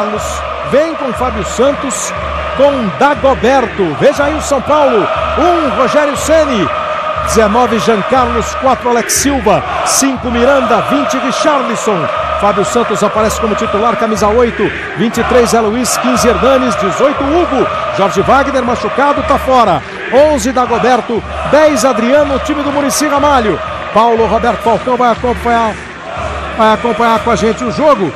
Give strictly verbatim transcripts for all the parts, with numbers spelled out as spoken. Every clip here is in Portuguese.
Carlos, vem com Fábio Santos, com Dagoberto. Veja aí o São Paulo, um Rogério Ceni, dezenove Jean Carlos, quatro Alex Silva, cinco Miranda, vinte Richarlison. Fábio Santos aparece como titular, camisa oito, vinte e três Zé Luiz, quinze Hernanes, dezoito Hugo. Jorge Wagner machucado, tá fora. onze Dagoberto, dez Adriano, time do Muricy Ramalho. Paulo Roberto Falcão vai acompanhar, vai acompanhar com a gente o jogo.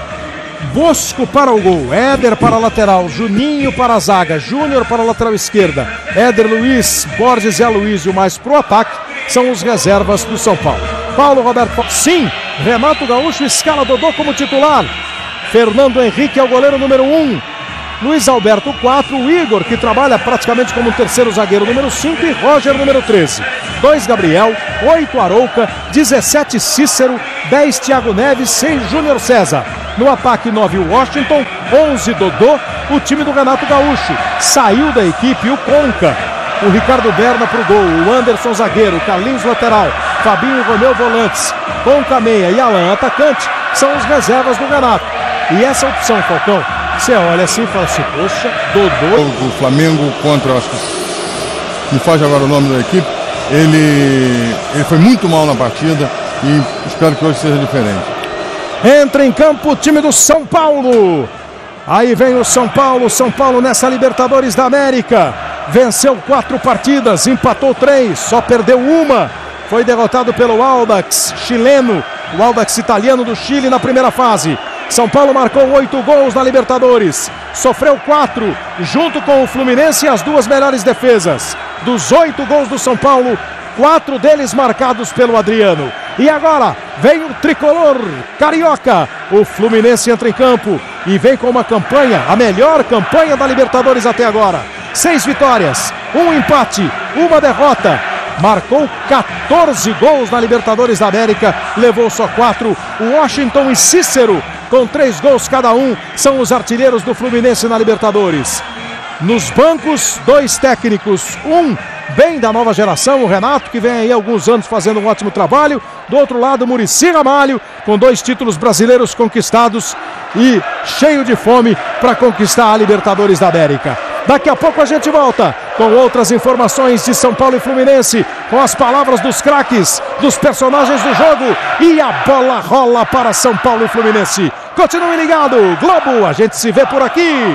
Bosco para o gol, Éder para a lateral, Juninho para a zaga, Júnior para a lateral esquerda, Éder Luiz, Borges e Aloysio mais pro ataque, são os reservas do São Paulo. Paulo Roberto Falcão, sim, Renato Gaúcho escala Dodô como titular, Fernando Henrique é o goleiro número um, Luiz Alberto quatro, o Igor, que trabalha praticamente como um terceiro zagueiro, número cinco, e Roger, número treze. dois Gabriel, oito Arouca, dezessete Cícero, dez Thiago Neves, seis Júnior César. No ataque, nove Washington, onze Dodô, o time do Renato Gaúcho. Saiu da equipe o Conca, o Ricardo Berna pro gol, o Anderson zagueiro, o Carlinhos lateral, Fabinho e Romeu volantes, Conca meia e Alan atacante, são os reservas do Renato. E essa opção, Falcão, você olha assim e fala assim, poxa, Dodô... O Flamengo contra, acho que me faz agora o nome da equipe, ele, ele foi muito mal na partida e espero que hoje seja diferente. Entra em campo o time do São Paulo. Aí vem o São Paulo, São Paulo nessa Libertadores da América. Venceu quatro partidas, empatou três, só perdeu uma. Foi derrotado pelo Audax chileno, o Audax italiano do Chile na primeira fase. São Paulo marcou oito gols na Libertadores, sofreu quatro, junto com o Fluminense, as duas melhores defesas. Dos oito gols do São Paulo, quatro deles marcados pelo Adriano. E agora vem o tricolor carioca. O Fluminense entra em campo e vem com uma campanha, a melhor campanha da Libertadores até agora. Seis vitórias, um empate, uma derrota. Marcou quatorze gols na Libertadores da América, levou só quatro. O Washington e Cícero, com três gols cada um, são os artilheiros do Fluminense na Libertadores. Nos bancos, dois técnicos, um bem da nova geração, o Renato, que vem aí há alguns anos fazendo um ótimo trabalho. Do outro lado, o Muricy Ramalho, com dois títulos brasileiros conquistados e cheio de fome para conquistar a Libertadores da América. Daqui a pouco a gente volta com outras informações de São Paulo e Fluminense, com as palavras dos craques, dos personagens do jogo, e a bola rola para São Paulo e Fluminense. Continue ligado, Globo, a gente se vê por aqui.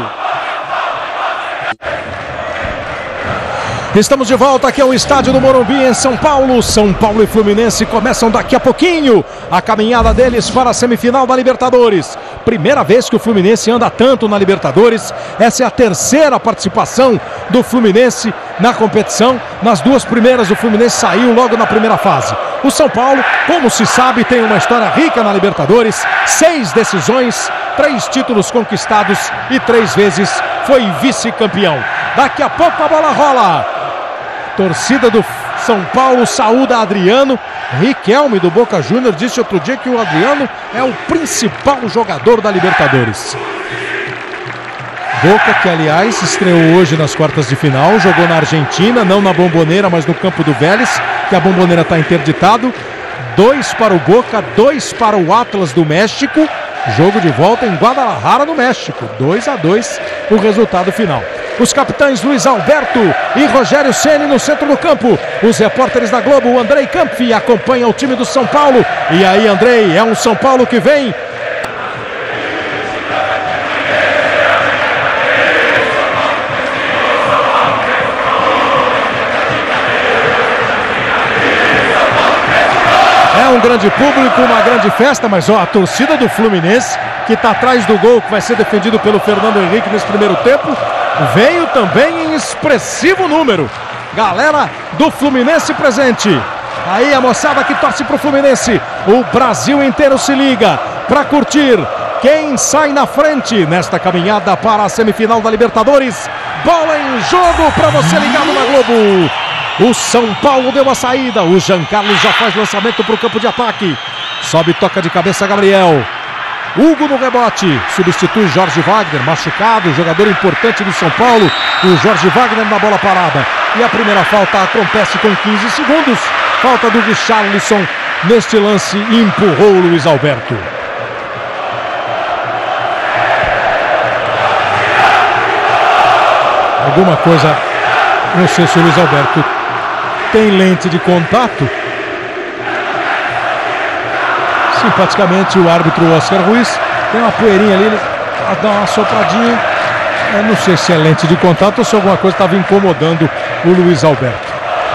Estamos de volta aqui ao estádio do Morumbi em São Paulo. São Paulo e Fluminense começam daqui a pouquinho a caminhada deles para a semifinal da Libertadores. Primeira vez que o Fluminense anda tanto na Libertadores. Essa é a terceira participação do Fluminense na competição. Nas duas primeiras o Fluminense saiu logo na primeira fase. O São Paulo, como se sabe, tem uma história rica na Libertadores. Seis decisões, três títulos conquistados e três vezes foi vice-campeão. Daqui a pouco a bola rola. Torcida do São Paulo saúda Adriano. Riquelme do Boca Júnior disse outro dia que o Adriano é o principal jogador da Libertadores. Boca, que aliás estreou hoje nas quartas de final, jogou na Argentina, não na Bombonera, mas no campo do Vélez, que a Bombonera está interditado. Dois para o Boca, dois para o Atlas do México. Jogo de volta em Guadalajara, no México. dois a dois o resultado final. Os capitães Luiz Alberto e Rogério Ceni no centro do campo. Os repórteres da Globo, o Andrei Campfi, acompanha o time do São Paulo. E aí, Andrei, é um São Paulo que vem... É um grande público, uma grande festa, mas ó, a torcida do Fluminense, que está atrás do gol, que vai ser defendido pelo Fernando Henrique nesse primeiro tempo, veio também em expressivo número. Galera do Fluminense presente. Aí a moçada que torce pro Fluminense. O Brasil inteiro se liga para curtir quem sai na frente nesta caminhada para a semifinal da Libertadores. Bola em jogo para você ligado na Globo. O São Paulo deu a saída. O Jean Carlos já faz lançamento para o campo de ataque. Sobe, toca de cabeça Gabriel. Hugo no rebote. Substitui Jorge Wagner, machucado, jogador importante do São Paulo. O Jorge Wagner na bola parada. E a primeira falta acontece com quinze segundos. Falta do Richarlison neste lance e empurrou o Luiz Alberto. alguma coisa, não sei se o Luiz Alberto tem lente de contato. Simpaticamente o árbitro Oscar Ruiz tem uma poeirinha ali, ele dá uma sopradinha. Eu não sei se é lente de contato ou se alguma coisa estava incomodando o Luiz Alberto.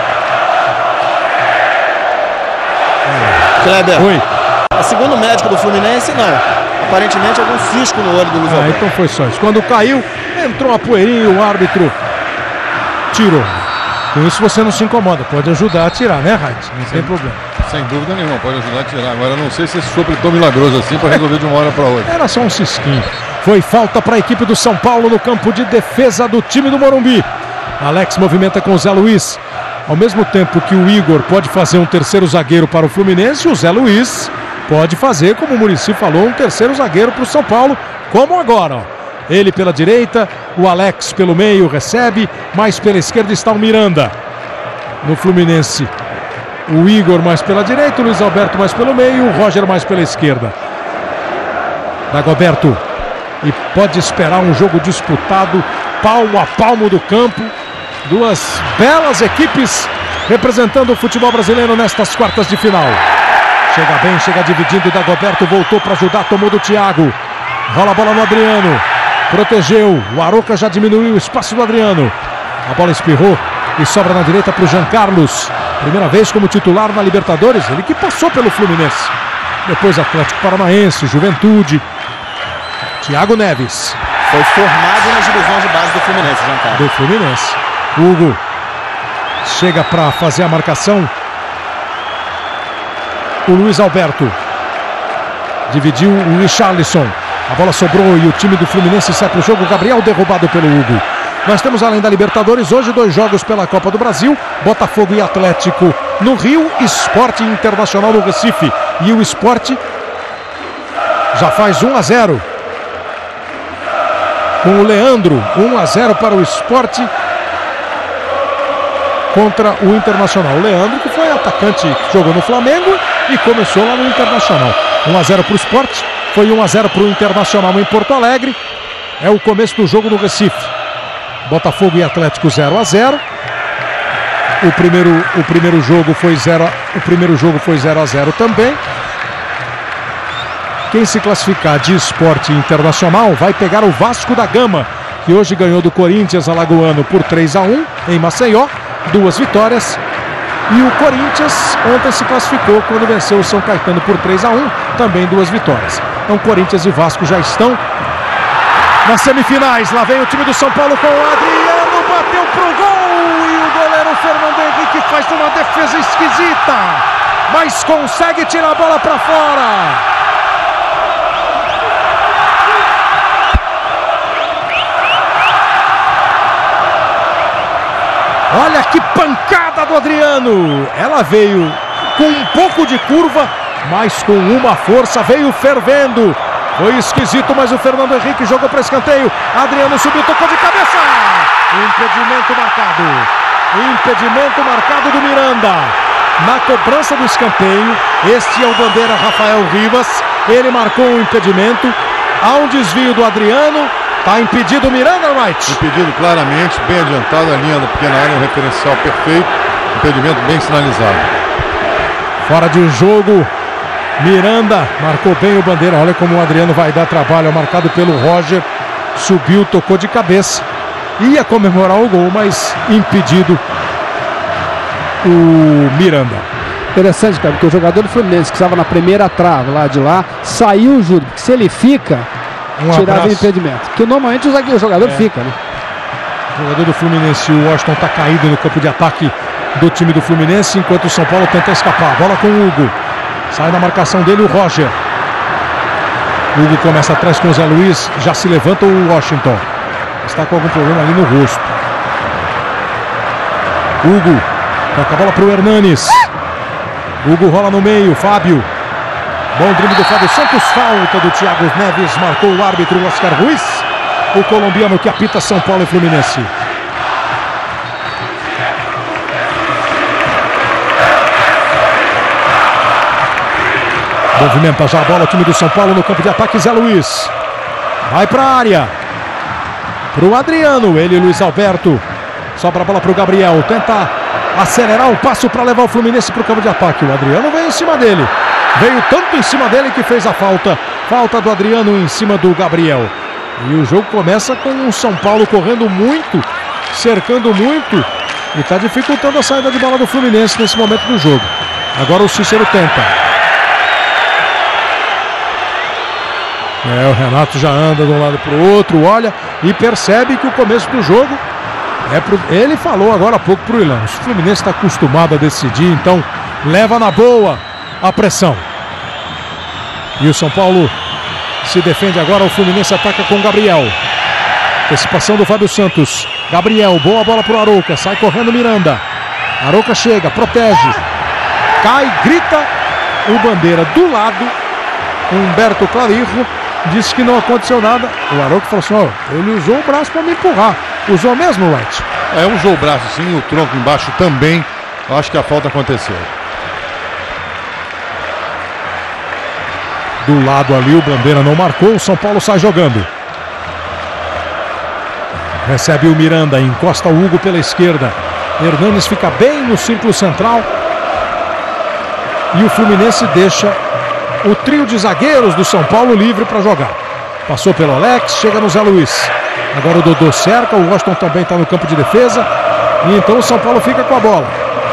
Kleber. Oi. Segundo o médico do Fluminense, não. Aparentemente algum cisco no olho do Luiz Ah, Alberto. então foi só isso. Quando caiu, entrou uma poeirinha e o árbitro tirou. Com isso você não se incomoda, pode ajudar a tirar, né, Raid? Não tem problema. Sem dúvida nenhuma, pode ajudar a tirar. Agora não sei se esse sopro é tão milagroso assim para resolver de uma hora para outra. Era só um cisquinho. Foi falta para a equipe do São Paulo no campo de defesa do time do Morumbi. Alex movimenta com o Zé Luiz. Ao mesmo tempo que o Igor pode fazer um terceiro zagueiro para o Fluminense, o Zé Luiz pode fazer, como o Muricy falou, um terceiro zagueiro para o São Paulo, como agora. Ó. Ele pela direita, o Alex pelo meio recebe, mais pela esquerda está o Miranda. No Fluminense, o Igor mais pela direita, o Luiz Alberto mais pelo meio, o Roger mais pela esquerda. Dagoberto. E pode esperar um jogo disputado, palmo a palmo do campo. Duas belas equipes representando o futebol brasileiro nestas quartas de final. Chega bem, chega dividindo. Dagoberto voltou para ajudar, tomou do Thiago. Rola a bola no Adriano. Protegeu. O Arouca já diminuiu o espaço do Adriano. A bola espirrou e sobra na direita para o Jean Carlos. Primeira vez como titular na Libertadores. Ele que passou pelo Fluminense. Depois Atlético Paranaense, Juventude. Thiago Neves. Foi formado nas divisões de base do Fluminense, Jean Carlos. Do Fluminense. Hugo chega para fazer a marcação. O Luiz Alberto dividiu o Richarlison. A bola sobrou e o time do Fluminense sai para o jogo. Gabriel derrubado pelo Hugo. Nós temos, além da Libertadores, hoje dois jogos pela Copa do Brasil. Botafogo e Atlético no Rio. Sport Internacional no Recife. E o Sport já faz um a zero. Com o Leandro, um a zero para o Sport contra o Internacional. O Leandro, que foi atacante, que jogou no Flamengo e começou lá no Internacional. um a zero para o Sport, foi um a zero para o Internacional em Porto Alegre. É o começo do jogo no Recife. Botafogo e Atlético zero a zero. O primeiro, o primeiro jogo foi zero, o primeiro jogo foi zero a zero também. Quem se classificar de Sport Internacional vai pegar o Vasco da Gama, que hoje ganhou do Corinthians alagoano por três a um em Maceió, duas vitórias. E o Corinthians ontem se classificou quando venceu o São Caetano por três a um, também duas vitórias. Então Corinthians e Vasco já estão nas semifinais. Lá vem o time do São Paulo com o Adriano, bateu pro gol e o goleiro Fernando Henrique faz uma defesa esquisita, mas consegue tirar a bola para fora. Olha que pancada do Adriano. Ela veio com um pouco de curva, mas com uma força, veio fervendo. Foi esquisito, mas o Fernando Henrique jogou para escanteio. Adriano subiu, tocou de cabeça. Impedimento marcado. Impedimento marcado do Miranda. Na cobrança do escanteio, este é o bandeira Rafael Rivas. Ele marcou um impedimento. Há um desvio do Adriano. Está impedido o Miranda, Wright? Impedido claramente, bem adiantado, a linha da pequena área, um referencial perfeito, impedimento bem sinalizado. Fora de jogo, Miranda marcou bem o bandeira. Olha como o Adriano vai dar trabalho, marcado pelo Roger. Subiu, tocou de cabeça. Ia comemorar o gol, mas impedido o Miranda. Interessante, cara, porque o jogador do Fluminense que estava na primeira trave lá de lá, saiu, juro, porque se ele fica... Um tirava o abraço. impedimento. Porque normalmente o, zagueiro, o jogador é. fica, né? O jogador do Fluminense, o Washington, está caído no campo de ataque do time do Fluminense, enquanto o São Paulo tenta escapar. Bola com o Hugo. Sai na marcação dele o Roger. O Hugo começa atrás com o Zé Luiz. Já se levanta o Washington. Está com algum problema ali no rosto. Hugo. Toca a bola para o Hernanes. Hugo rola no meio. Fábio. Bom drible do Fábio Santos, falta do Thiago Neves, marcou o árbitro Oscar Ruiz, o colombiano que apita São Paulo e Fluminense. Movimenta já a bola o time do São Paulo no campo de ataque, Zé Luiz. Vai para a área. pro Adriano, ele e Luiz Alberto. Sobra a bola pro Gabriel, tenta acelerar o passo para levar o Fluminense pro campo de ataque. O Adriano veio em cima dele. Veio tanto em cima dele que fez a falta. Falta do Adriano em cima do Gabriel. E o jogo começa com o São Paulo correndo muito, cercando muito, e está dificultando a saída de bola do Fluminense nesse momento do jogo. Agora o Cícero tenta. É, o Renato já anda de um lado para o outro, olha e percebe que o começo do jogo é pro... Ele falou agora há pouco para o Ilão. O Fluminense está acostumado a decidir, então leva na boa a pressão. E o São Paulo se defende agora, o Fluminense ataca com o Gabriel. Antecipação do Fábio Santos. Gabriel, boa bola pro Arouca, sai correndo Miranda. Arouca chega, protege. Cai, grita o Bandeira do lado. Humberto Clarirro disse que não aconteceu nada. O Arouca falou assim, ó, ele usou o braço para me empurrar. Usou mesmo, White? É, usou o braço sim, o tronco embaixo também. Eu acho que a falta aconteceu. Do lado ali o Bandeira não marcou, o São Paulo sai jogando. Recebe o Miranda, encosta o Hugo pela esquerda. Hernanes fica bem no círculo central. E o Fluminense deixa o trio de zagueiros do São Paulo livre para jogar. Passou pelo Alex, chega no Zé Luiz. Agora o Dodô cerca, o Washington também está no campo de defesa. E então o São Paulo fica com a bola.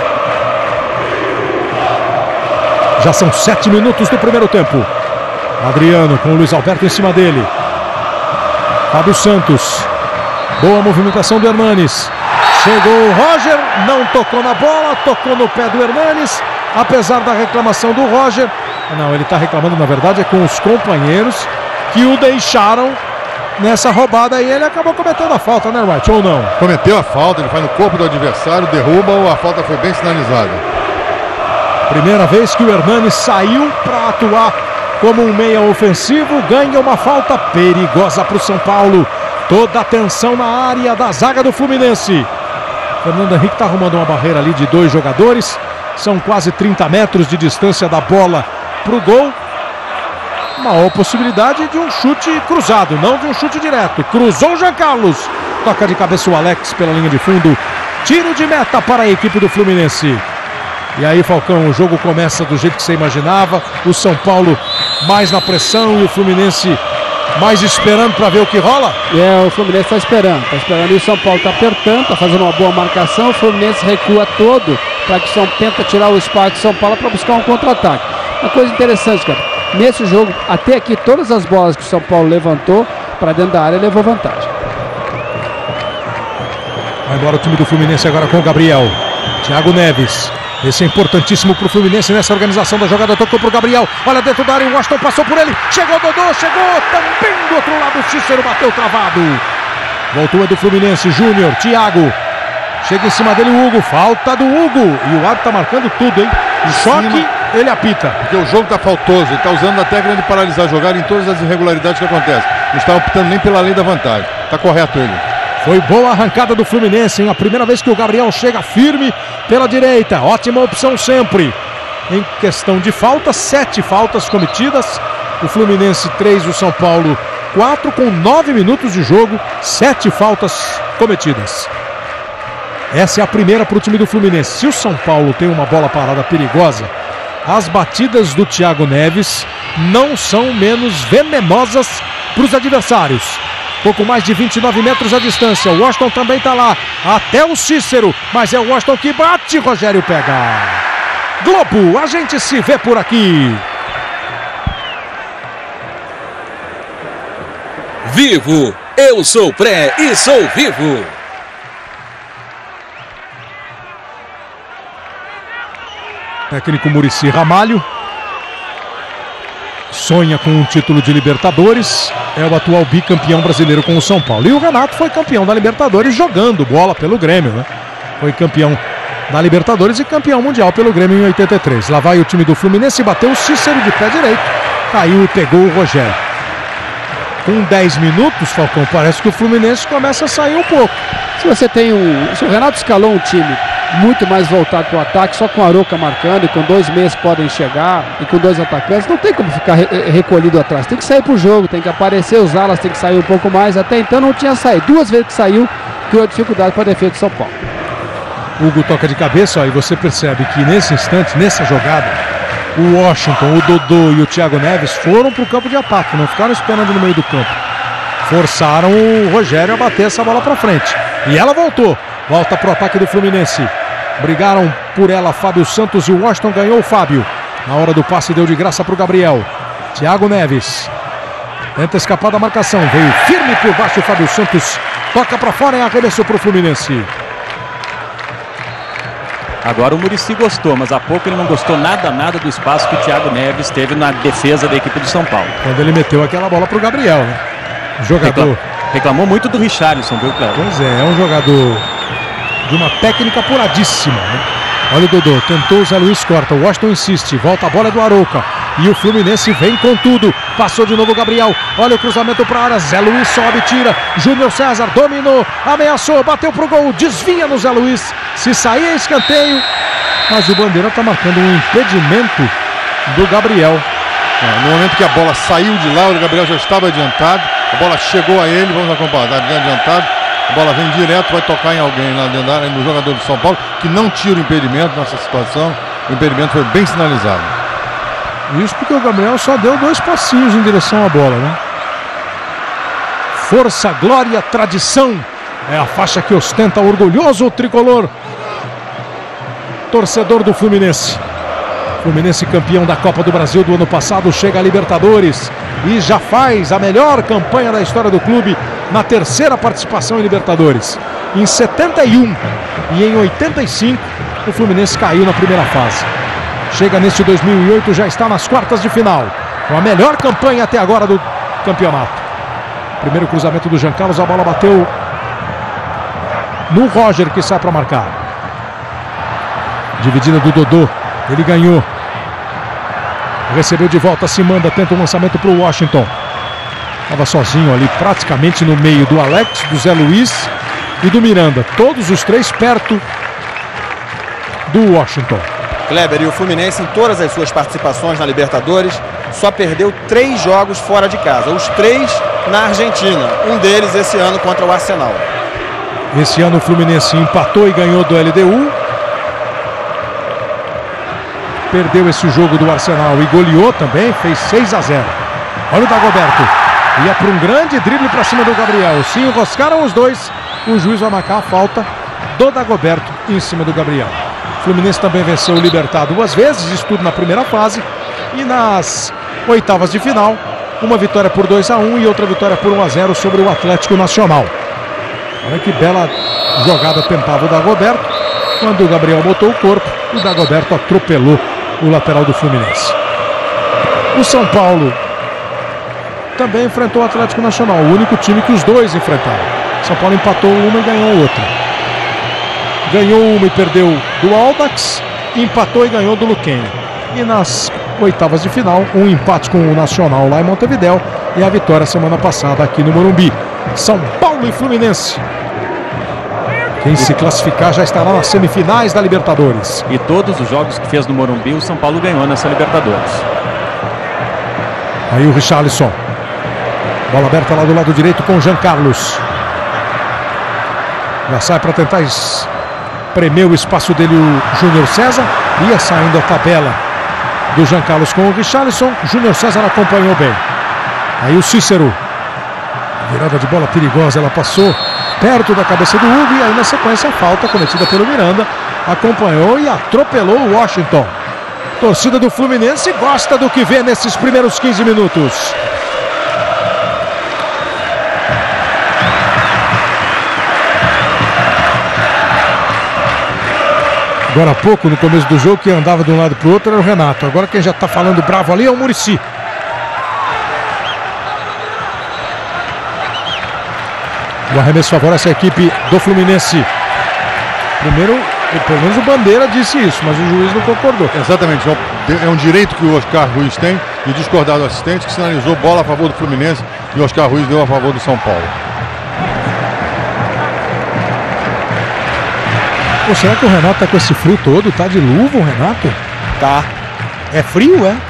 Já são sete minutos do primeiro tempo. Adriano com o Luiz Alberto em cima dele. Fábio Santos. Boa movimentação do Hernanes. Chegou o Roger, não tocou na bola, tocou no pé do Hernanes. Apesar da reclamação do Roger. Não, ele está reclamando na verdade é com os companheiros que o deixaram nessa roubada e ele acabou cometendo a falta, né, White? Ou não? Cometeu a falta, ele vai no corpo do adversário, derruba, a falta foi bem sinalizada. Primeira vez que o Hernanes saiu para atuar como um meia ofensivo, ganha uma falta perigosa para o São Paulo. Toda a atenção na área da zaga do Fluminense. Fernando Henrique está arrumando uma barreira ali de dois jogadores. São quase trinta metros de distância da bola para o gol. Uma possibilidade de um chute cruzado, não de um chute direto. Cruzou o Jean Carlos. Toca de cabeça o Alex pela linha de fundo. Tiro de meta para a equipe do Fluminense. E aí, Falcão, o jogo começa do jeito que você imaginava. O São Paulo mais na pressão e o Fluminense mais esperando para ver o que rola? É, o Fluminense está esperando. Está esperando e o São Paulo está apertando, está fazendo uma boa marcação. O Fluminense recua todo para que o São tenta tirar o espaço do São Paulo para buscar um contra-ataque. Uma coisa interessante, cara. Nesse jogo, até aqui, todas as bolas que o São Paulo levantou para dentro da área levou vantagem. Vai embora o time do Fluminense agora com o Gabriel. Thiago Neves. Esse é importantíssimo para o Fluminense nessa organização da jogada. Tocou para o Gabriel. Olha dentro da área. O Washington passou por ele. Chegou o Dodô. Chegou também do outro lado. O Cícero bateu travado. Voltou é do Fluminense. Júnior. Thiago. Chega em cima dele o Hugo. Falta do Hugo. E o árbitro está marcando tudo, hein? Só que ele apita. Porque o jogo está faltoso. Ele está usando a técnica de paralisar a jogada em todas as irregularidades que acontecem. Não está optando nem pela lei da vantagem. Está correto ele. Foi boa a arrancada do Fluminense, hein? A primeira vez que o Gabriel chega firme pela direita. Ótima opção sempre. Em questão de faltas, sete faltas cometidas. O Fluminense três, o São Paulo quatro, com nove minutos de jogo, sete faltas cometidas. Essa é a primeira para o time do Fluminense. Se o São Paulo tem uma bola parada perigosa, as batidas do Thiago Neves não são menos venenosas para os adversários. Pouco mais de vinte e nove metros a distância. O Washington também está lá. Até o Cícero. Mas é o Washington que bate. Rogério pega. Globo, a gente se vê por aqui. Vivo. Eu sou pré e sou vivo. Técnico Muricy Ramalho. Sonha com um título de Libertadores, é o atual bicampeão brasileiro com o São Paulo. E o Renato foi campeão da Libertadores jogando bola pelo Grêmio, né? Foi campeão da Libertadores e campeão mundial pelo Grêmio em oitenta e três. Lá vai o time do Fluminense, bateu o Cícero de pé direito, caiu e pegou o Rogério. Com dez minutos, Falcão, parece que o Fluminense começa a sair um pouco. Se você tem um... Se o Renato escalou um time muito mais voltado para o ataque, só com a Arouca marcando e com dois meias que podem chegar e com dois atacantes, não tem como ficar re recolhido atrás, tem que sair para o jogo, tem que aparecer, os alas tem que sair um pouco mais, até então não tinha saído, duas vezes que saiu, criou dificuldade para a defesa de São Paulo. Hugo toca de cabeça, ó, e você percebe que nesse instante, nessa jogada, o Washington, o Dodô e o Thiago Neves foram para o campo de ataque, não ficaram esperando no meio do campo, forçaram o Rogério a bater essa bola para frente, e ela voltou. Volta para o ataque do Fluminense. Brigaram por ela Fábio Santos e o Washington ganhou o Fábio. Na hora do passe deu de graça para o Gabriel. Thiago Neves. Tenta escapar da marcação. Veio firme por baixo o Fábio Santos. Toca para fora e arremessou para o Fluminense. Agora o Muricy gostou, mas há pouco ele não gostou nada, nada do espaço que o Thiago Neves teve na defesa da equipe do São Paulo. Quando ele meteu aquela bola para o Gabriel, né? Jogador. Reclam... Reclamou muito do Richarlison, viu, Cléber? Pois é, é um jogador de uma técnica apuradíssima, né? Olha o Dodô, tentou o Zé Luiz, corta, o Washington insiste, volta a bola do Arouca e o Fluminense vem com tudo, passou de novo o Gabriel, olha o cruzamento para a área, Zé Luiz sobe, tira, Júnior César dominou, ameaçou, bateu pro gol, desvia no Zé Luiz, se sair é escanteio, mas o Bandeira está marcando um impedimento do Gabriel. É, no momento que a bola saiu de lá, o Gabriel já estava adiantado, a bola chegou a ele, vamos acompanhar, está bem adiantado. A bola vem direto, vai tocar em alguém lá dentro da área, no jogador de São Paulo, que não tira o impedimento nessa situação. O impedimento foi bem sinalizado. Isso porque o Gabriel só deu dois passinhos em direção à bola, né? Força, glória, tradição. É a faixa que ostenta o orgulhoso tricolor. Torcedor do Fluminense. Fluminense campeão da Copa do Brasil do ano passado, chega a Libertadores e já faz a melhor campanha da história do clube na terceira participação em Libertadores. Em setenta e um e em oitenta e cinco o Fluminense caiu na primeira fase. Chega neste dois mil e oito, já está nas quartas de final, com a melhor campanha até agora do campeonato. Primeiro cruzamento do Jean Carlos, a bola bateu no Roger, que sai para marcar. Dividida do Dodô, ele ganhou. Recebeu de volta, se manda, tenta um lançamento para o Washington. Estava sozinho ali, praticamente no meio do Alex, do Zé Luiz e do Miranda. Todos os três perto do Washington. Kleber, e o Fluminense, em todas as suas participações na Libertadores, só perdeu três jogos fora de casa. Os três na Argentina. Um deles esse ano contra o Arsenal. Esse ano o Fluminense empatou e ganhou do L D U. Perdeu esse jogo do Arsenal e goleou também, fez seis a zero. Olha o Dagoberto. Ia para um grande drible para cima do Gabriel. Se enroscaram os dois, o juiz vai marcar a falta do Dagoberto em cima do Gabriel. O Fluminense também venceu o Libertad duas vezes, isso tudo na primeira fase. E nas oitavas de final, uma vitória por dois a um e outra vitória por um a zero sobre o Atlético Nacional. Olha que bela jogada tentava o Dagoberto. Quando o Gabriel botou o corpo, o Dagoberto atropelou o lateral do Fluminense. O São Paulo também enfrentou o Atlético Nacional, o único time que os dois enfrentaram. São Paulo empatou uma e ganhou outra. Ganhou uma e perdeu do Audax, empatou e ganhou do Luquenho. E nas oitavas de final, um empate com o Nacional lá em Montevidéu e a vitória semana passada aqui no Morumbi. São Paulo e Fluminense. Quem se classificar já estará nas semifinais da Libertadores. E todos os jogos que fez no Morumbi, o São Paulo ganhou nessa Libertadores. Aí o Richarlison. Bola aberta lá do lado direito com o Jean Carlos. Já sai para tentar espremer o espaço dele o Júnior César. Ia saindo a tabela do Jean Carlos com o Richarlison. Júnior César acompanhou bem. Aí o Cícero. Virada de bola perigosa, ela passou perto da cabeça do Hugo e aí na sequência a falta cometida pelo Miranda. Acompanhou e atropelou o Washington. Torcida do Fluminense gosta do que vê nesses primeiros quinze minutos. Agora há pouco, no começo do jogo, quem andava de um lado para o outro era o Renato. Agora quem já está falando bravo ali é o Muricy. O arremesso favorece a equipe do Fluminense. Primeiro, pelo menos o Bandeira disse isso, mas o juiz não concordou. Exatamente, é um direito que o Oscar Ruiz tem de discordar do assistente, que sinalizou bola a favor do Fluminense e o Oscar Ruiz deu a favor do São Paulo. Pô, será que o Renato tá com esse frio todo? Tá de luva o Renato? Tá. É frio, é?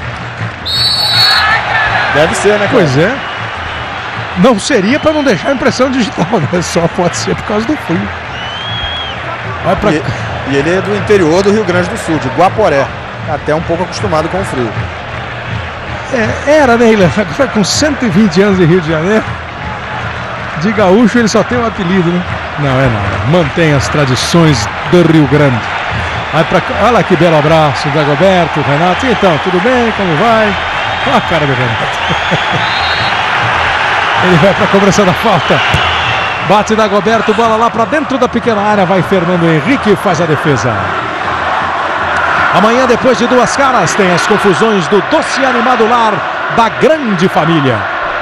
Deve ser, né, cara? Pois é. Não seria para não deixar a impressão digital, né? Só pode ser por causa do frio. Vai pra... e, e ele é do interior do Rio Grande do Sul, de Guaporé. Até um pouco acostumado com o frio. É, era, né, Ilan? Agora com cento e vinte anos de Rio de Janeiro, de gaúcho ele só tem um apelido, né? Não, é nada. Mantém as tradições do Rio Grande. Vai pra... Olha lá que belo abraço, Dagoberto, Renato. Então, tudo bem? Como vai? Olha a cara do Renato. Ele vai para a cobrança da falta. Bate Dagoberto, bola lá para dentro da pequena área. Vai Fernando Henrique e faz a defesa. Amanhã, depois de Duas Caras, tem as confusões do doce e animado lar da grande família.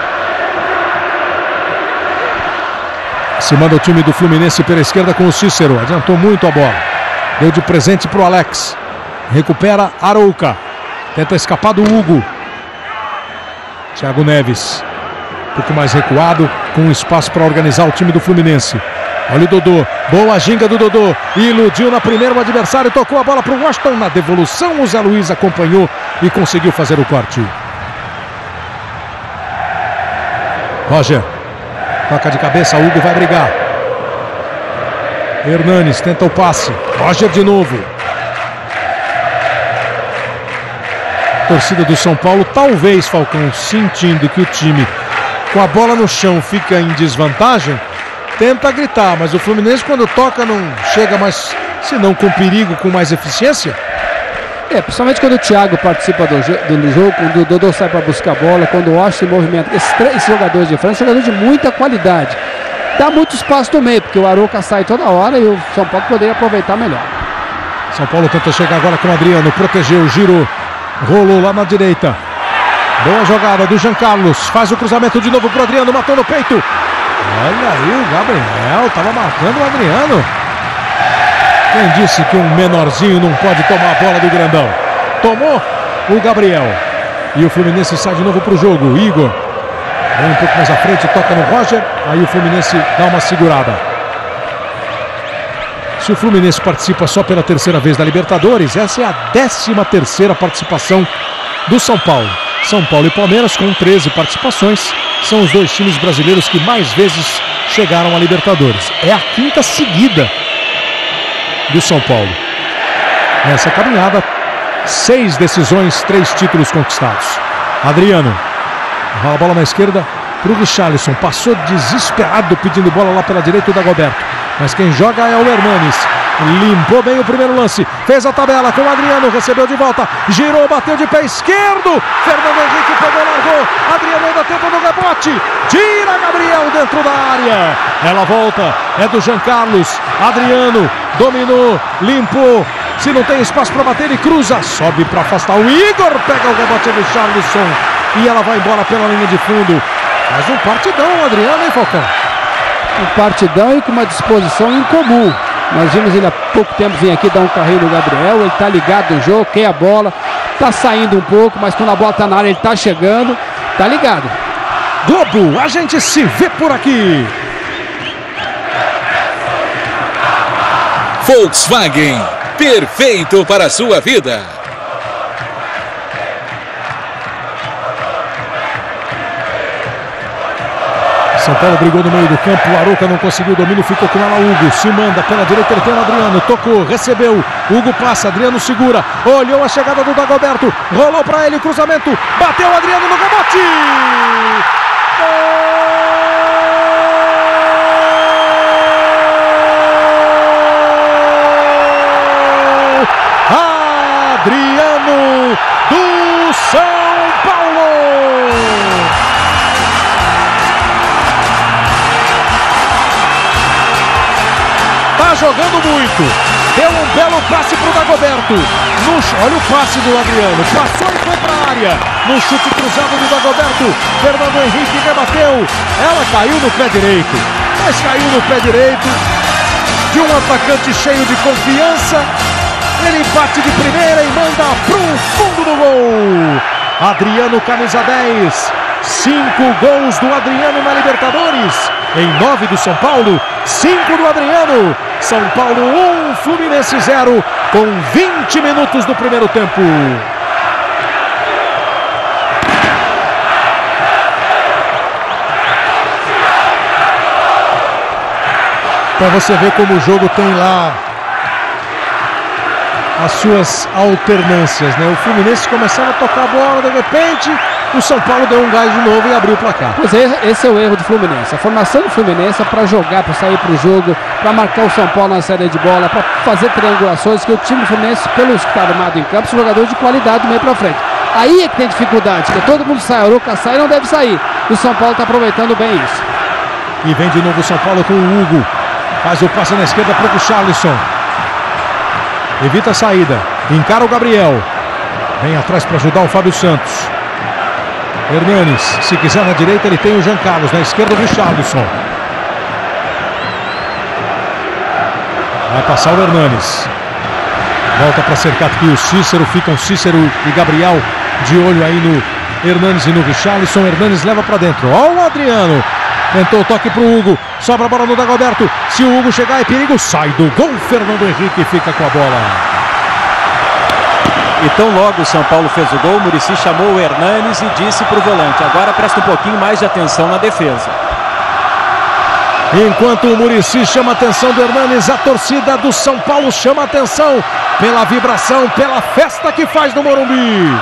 Se manda o time do Fluminense pela esquerda com o Cícero. Adiantou muito a bola. Deu de presente para o Alex. Recupera Arouca. Tenta escapar do Hugo. Thiago Neves. Um pouco mais recuado, com espaço para organizar o time do Fluminense. Olha o Dodô. Boa ginga do Dodô. Iludiu na primeira o adversário. Tocou a bola para o Washington. Na devolução, o Zé Luiz acompanhou e conseguiu fazer o corte. Roger. Toca de cabeça, Hugo vai brigar. Hernanes tenta o passe. Roger de novo. Torcida do São Paulo, talvez, Falcão, sentindo que o time com a bola no chão fica em desvantagem, tenta gritar, mas o Fluminense quando toca não chega mais, se não com perigo, com mais eficiência. É, principalmente quando o Thiago participa do, do, do jogo, quando o Dodô sai para buscar a bola, quando o Washington se movimenta. Esses três jogadores de frente são jogadores de muita qualidade. Dá muito espaço no meio, porque o Arouca sai toda hora e o São Paulo poderia aproveitar melhor. São Paulo tenta chegar agora com o Adriano, protegeu, girou, rolou lá na direita. Boa jogada do Jean Carlos, faz o cruzamento de novo pro Adriano, matou no peito. Olha aí o Gabriel, tava marcando o Adriano. Quem disse que um menorzinho não pode tomar a bola do grandão? Tomou o Gabriel. E o Fluminense sai de novo pro jogo. Igor vem um pouco mais à frente, toca no Roger. Aí o Fluminense dá uma segurada. Se o Fluminense participa só pela terceira vez da Libertadores, essa é a décima terceira participação do São Paulo. São Paulo e Palmeiras, com treze participações, são os dois times brasileiros que mais vezes chegaram à Libertadores. É a quinta seguida do São Paulo. Nessa caminhada, seis decisões, três títulos conquistados. Adriano, rola a bola na esquerda para o Richarlison, passou desesperado pedindo bola lá pela direita o Dagoberto, mas quem joga é o Hernanes. Limpou bem o primeiro lance, fez a tabela com o Adriano, recebeu de volta, girou, bateu de pé esquerdo, Fernando Henrique pegou, largou, Adriano ainda tenta no rebote, tira Gabriel dentro da área, ela volta, é do Jean Carlos, Adriano dominou, limpou, se não tem espaço para bater ele cruza, sobe para afastar o Igor, pega o rebote do Richarlison e ela vai embora pela linha de fundo. Faz um partidão o Adriano, hein, Falcão? Um partidão e com uma disposição incomum. Nós vimos ele há pouco tempo vir aqui dar um carrinho no Gabriel, ele tá ligado no jogo, quer a bola, tá saindo um pouco, mas quando a bola tá na área ele tá chegando, tá ligado. Globo, a gente se vê por aqui. Volkswagen, perfeito para a sua vida. São Paulo brigou no meio do campo, o Arouca não conseguiu o domínio, ficou com ela Hugo, se manda pela direita, ele tem o Adriano, tocou, recebeu, Hugo passa, Adriano segura, olhou a chegada do Dagoberto, rolou para ele o cruzamento, bateu o Adriano no rebote! Gol! Adriano do São Paulo! Tá jogando muito, deu um belo passe pro Dagoberto, no, olha o passe do Adriano, passou e foi pra área, no chute cruzado do Dagoberto, Fernando Henrique rebateu, ela caiu no pé direito, mas caiu no pé direito, de um atacante cheio de confiança, ele bate de primeira e manda pro fundo do gol, Adriano camisa dez, cinco gols do Adriano na Libertadores, em nove do São Paulo, cinco do Adriano. São Paulo um, Fluminense zero, com vinte minutos do primeiro tempo. Para você ver como o jogo tem lá as suas alternâncias, né? O Fluminense começava a tocar a bola, de repente o São Paulo deu um gás de novo e abriu o placar. Pois é, esse é o erro do Fluminense. A formação do Fluminense é para jogar, para sair para o jogo, para marcar o São Paulo na saída de bola, para fazer triangulações, que o time do Fluminense, pelo que está armado em campo, são jogadores de qualidade do meio para frente. Aí é que tem dificuldade, porque todo mundo sai, a Arouca sai e não deve sair. E o São Paulo está aproveitando bem isso. E vem de novo o São Paulo com o Hugo. Faz o passe na esquerda para o Richarlison. Evita a saída. Encara o Gabriel. Vem atrás para ajudar o Fábio Santos. Hernanes, se quiser na direita ele tem o Jean Carlos, na esquerda o Richarlison. Vai passar o Hernanes. Volta para cercar aqui o Cícero, ficam Cícero e Gabriel de olho aí no Hernanes e no Richarlison. Hernanes leva para dentro, ó o Adriano. Tentou o toque para o Hugo, sobra a bola no Dagoberto. Se o Hugo chegar é perigo, sai do gol. Fernando Henrique fica com a bola. E tão logo o São Paulo fez o gol, o Muricy chamou o Hernanes e disse para o volante: agora presta um pouquinho mais de atenção na defesa. Enquanto o Muricy chama a atenção do Hernanes, a torcida do São Paulo chama a atenção pela vibração, pela festa que faz no Morumbi.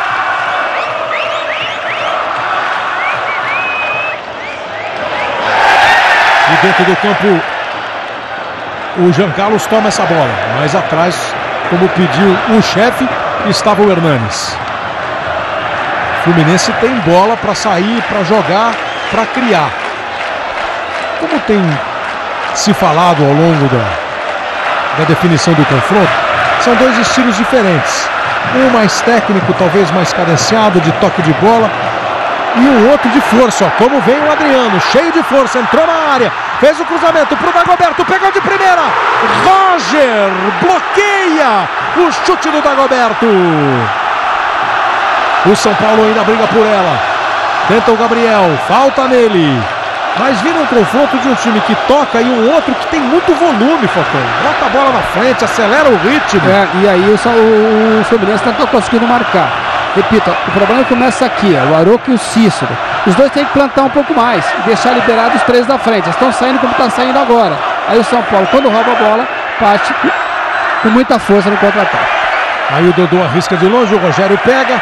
E dentro do campo o Jean Carlos toma essa bola, mas atrás, como pediu o chefe, estava o Hernanes. O Fluminense tem bola para sair, para jogar, para criar. Como tem se falado ao longo da, da definição do confronto, são dois estilos diferentes. Um mais técnico, talvez mais cadenciado, de toque de bola, e o outro de força, ó, como vem o Adriano, cheio de força, entrou na área, fez o cruzamento para o Dagoberto, pegou de primeira, Roger bloqueia o chute do Dagoberto. O São Paulo ainda briga por ela, tenta o Gabriel, falta nele, mas vira um confronto de um time que toca e um outro que tem muito volume, Falcão. Bota a bola na frente, acelera o ritmo. É, e aí o, o, o Fluminense não está conseguindo marcar. Repito, o problema começa aqui, ó, o Arouca e o Cícero. Os dois têm que plantar um pouco mais e deixar liberados os três da frente. Eles estão saindo como está saindo agora. Aí o São Paulo, quando rouba a bola, parte com muita força no contra-ataque. Aí o Dodô arrisca de longe, o Rogério pega.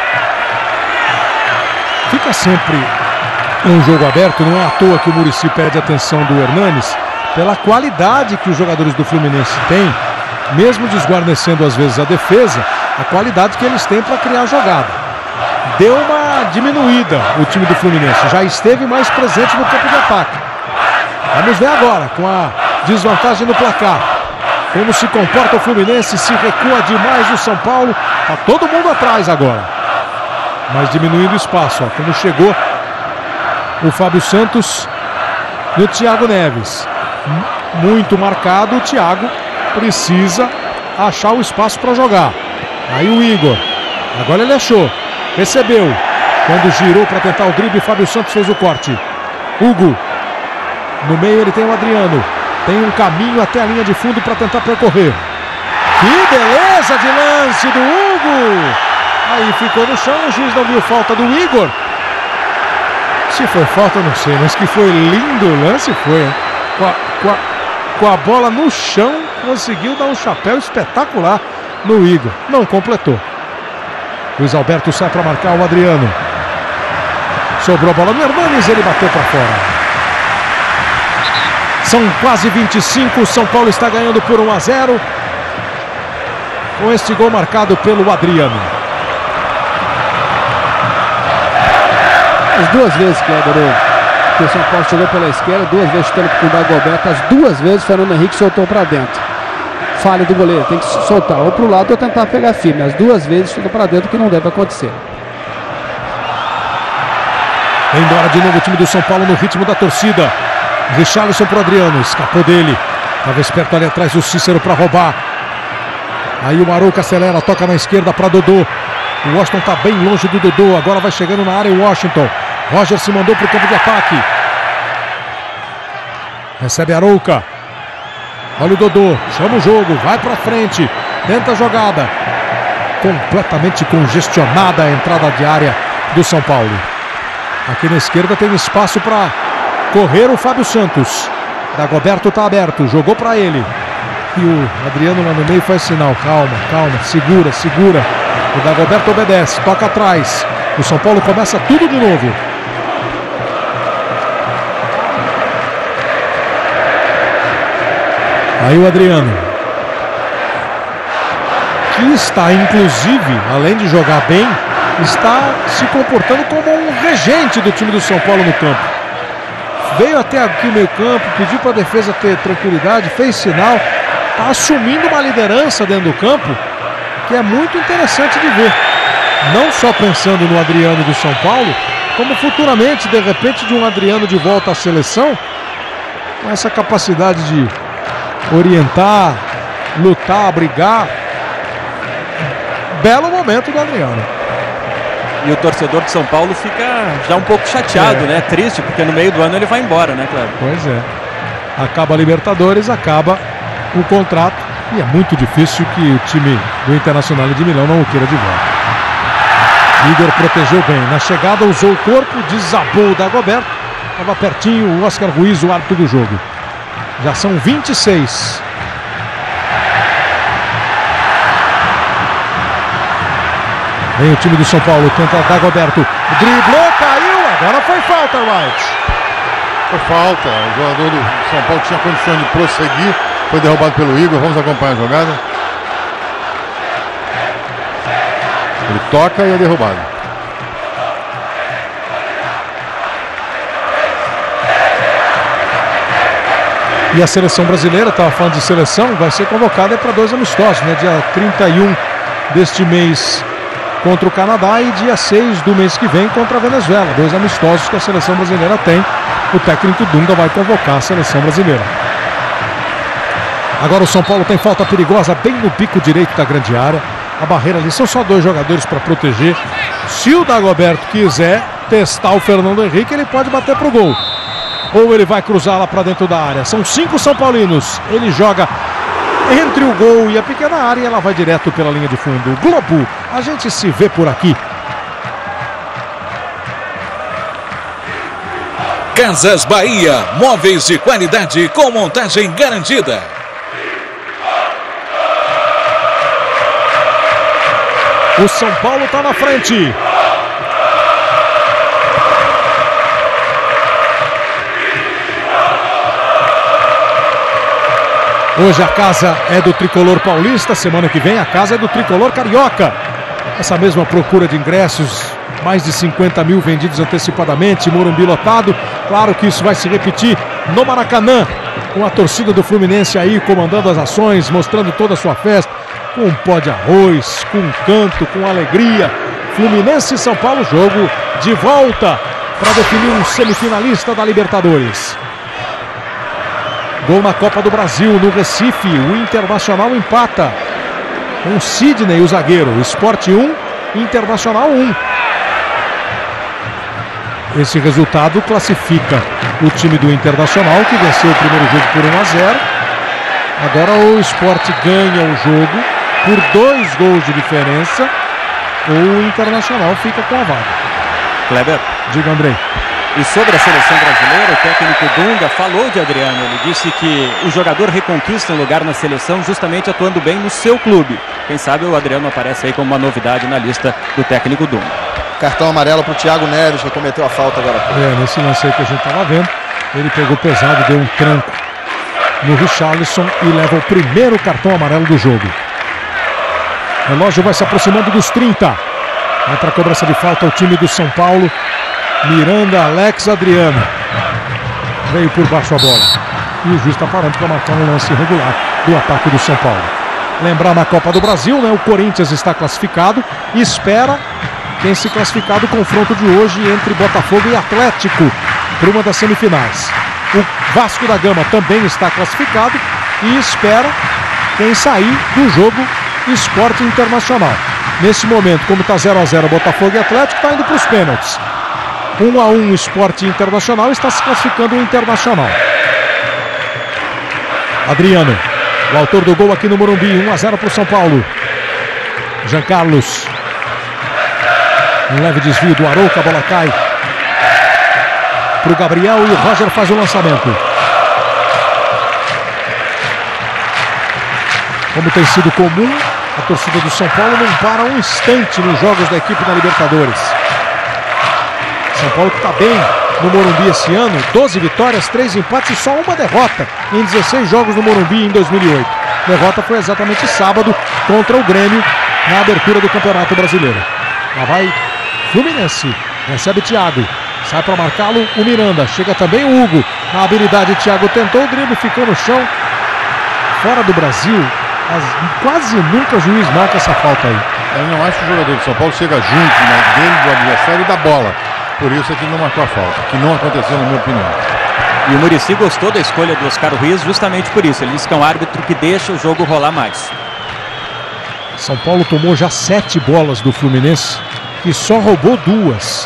Fica sempre um jogo aberto, não é à toa que o Muricy pede atenção do Hernanes, pela qualidade que os jogadores do Fluminense têm, mesmo desguarnecendo às vezes a defesa, a qualidade que eles têm para criar jogada. Deu uma diminuída o time do Fluminense, já esteve mais presente no campo de ataque. Vamos ver agora, com a desvantagem no placar, como se comporta o Fluminense, se recua demais o São Paulo, está todo mundo atrás agora, mas diminuindo o espaço, ó, como chegou o Fábio Santos no Thiago Neves, muito marcado, o Thiago precisa achar o espaço para jogar. Aí o Igor, agora ele achou, recebeu, quando girou para tentar o drible, Fábio Santos fez o corte. Hugo, no meio ele tem o Adriano, tem um caminho até a linha de fundo para tentar percorrer. Que beleza de lance do Hugo! Aí ficou no chão, o juiz não viu falta do Igor. Se foi falta eu não sei, mas que foi lindo o lance foi, hein? Com a, com, a, com a bola no chão, conseguiu dar um chapéu espetacular no Igor, não completou. Luiz Alberto sai para marcar o Adriano. Sobrou a bola no Hernanes, ele bateu para fora. São quase vinte e cinco, São Paulo está ganhando por um a zero. Com este gol marcado pelo Adriano. As duas vezes que adorou, que o São Paulo chegou pela esquerda, duas vezes chutando com o Dagoberto, as duas vezes o Fernando Henrique soltou para dentro. Falha do goleiro, tem que soltar ou para o lado ou tentar pegar firme. As duas vezes chutou para dentro, que não deve acontecer. Embora de novo o time do São Paulo no ritmo da torcida. Richarlison para o Adriano, escapou dele. Estava esperto ali atrás o Cícero para roubar. Aí o Arouca acelera, toca na esquerda para Dodô. O Washington está bem longe do Dodô, agora vai chegando na área o Washington. Roger se mandou para o campo de ataque. Recebe Arouca. Olha o Dodô, chama o jogo, vai pra frente, tenta a jogada. Completamente congestionada a entrada de área do São Paulo. Aqui na esquerda tem espaço para correr o Fábio Santos. Dagoberto está aberto, jogou para ele. E o Adriano lá no meio faz sinal, calma, calma, segura, segura. O Dagoberto obedece, toca atrás. O São Paulo começa tudo de novo. Aí o Adriano, que está inclusive, além de jogar bem, está se comportando como um regente do time do São Paulo no campo. Veio até aqui o meio campo, pediu para a defesa ter tranquilidade, fez sinal, está assumindo uma liderança dentro do campo que é muito interessante de ver. Não só pensando no Adriano do São Paulo, como futuramente, de repente, de um Adriano de volta à seleção, com essa capacidade de orientar, lutar, brigar. Belo momento do Adriano. E o torcedor de São Paulo fica já um pouco chateado, é. né? Triste, porque no meio do ano ele vai embora, né, Cléber? Pois é. Acaba a Libertadores, acaba o contrato e é muito difícil que o time do Internacional de Milão não o queira de volta. Igor protegeu bem. Na chegada usou o corpo, desabou o Dagoberto. Estava pertinho o Oscar Ruiz, o árbitro do jogo. Já são vinte e seis. Vem o time do São Paulo, tenta Dagoberto. Driblou, caiu, agora foi falta, White. Foi falta, o jogador do São Paulo tinha condição de prosseguir. Foi derrubado pelo Igor, vamos acompanhar a jogada. Ele toca e é derrubado. E a seleção brasileira, estava falando de seleção, vai ser convocada para dois amistosos, né? Dia trinta e um deste mês contra o Canadá e dia seis do mês que vem contra a Venezuela. Dois amistosos que a seleção brasileira tem. O técnico Dunga vai convocar a seleção brasileira. Agora o São Paulo tem falta perigosa bem no bico direito da grande área. A barreira ali, são só dois jogadores para proteger. Se o Dagoberto quiser testar o Fernando Henrique, ele pode bater pro gol. Ou ele vai cruzar lá para dentro da área. São cinco São Paulinos. Ele joga entre o gol e a pequena área e ela vai direto pela linha de fundo. Globo, a gente se vê por aqui. Casas Bahia, móveis de qualidade com montagem garantida. O São Paulo está na frente. Hoje a casa é do tricolor paulista, semana que vem a casa é do tricolor carioca. Essa mesma procura de ingressos, mais de cinquenta mil vendidos antecipadamente, Morumbi lotado. Claro que isso vai se repetir no Maracanã, com a torcida do Fluminense aí comandando as ações, mostrando toda a sua festa, com um pó de arroz, com um canto, com alegria. Fluminense e São Paulo, jogo de volta para definir um semifinalista da Libertadores. Gol na Copa do Brasil, no Recife, o Internacional empata. Com Sidney, o zagueiro. Sport um, Internacional um. Esse resultado classifica o time do Internacional, que venceu o primeiro jogo por um a zero. Agora o Sport ganha o jogo por dois gols de diferença. O Internacional fica com a vaga. Kleber. Diga, Andrei. E sobre a seleção brasileira, o técnico Dunga falou de Adriano. Ele disse que o jogador reconquista um lugar na seleção justamente atuando bem no seu clube. Quem sabe o Adriano aparece aí como uma novidade na lista do técnico Dunga. Cartão amarelo para o Thiago Neves, que cometeu a falta agora. É, nesse lance aí que a gente estava vendo, ele pegou pesado, deu um tranco no Richarlison e leva o primeiro cartão amarelo do jogo. O relógio vai se aproximando dos trinta. Vai para a cobrança de falta o time do São Paulo. Miranda, Alex, Adriano. Veio por baixo a bola. E o juiz está parando para marcar um lance irregular do ataque do São Paulo. Lembrar na Copa do Brasil, né? O Corinthians está classificado e espera quem se classificar do confronto de hoje entre Botafogo e Atlético para uma das semifinais. O Vasco da Gama também está classificado e espera quem sair do jogo Sport Internacional. Nesse momento, como está zero a zero Botafogo e Atlético, está indo para os pênaltis. um a um Sport Internacional, está se classificando o Internacional. Adriano, o autor do gol aqui no Morumbi, um a zero para o São Paulo. Jean Carlos. Um leve desvio do Arouca, a bola cai para o Gabriel e o Roger faz o lançamento. Como tem sido comum, a torcida do São Paulo não para um instante nos jogos da equipe da Libertadores. São Paulo que está bem no Morumbi esse ano, doze vitórias, três empates e só uma derrota em dezesseis jogos no Morumbi em dois mil e oito. A derrota foi exatamente sábado contra o Grêmio na abertura do Campeonato Brasileiro. Lá vai Fluminense, recebe Thiago, sai para marcá-lo o Miranda, chega também o Hugo. Na habilidade, Thiago tentou o drible, ficou no chão. Fora do Brasil, as, quase nunca o juiz marca essa falta aí. Eu não acho que o jogador de São Paulo chega junto, né, dele, do adversário e da bola. Por isso é que não marcou a falta, que não aconteceu na minha opinião. E o Muricy gostou da escolha do Oscar Ruiz justamente por isso. Ele disse que é um árbitro que deixa o jogo rolar mais. São Paulo tomou já sete bolas do Fluminense e só roubou duas.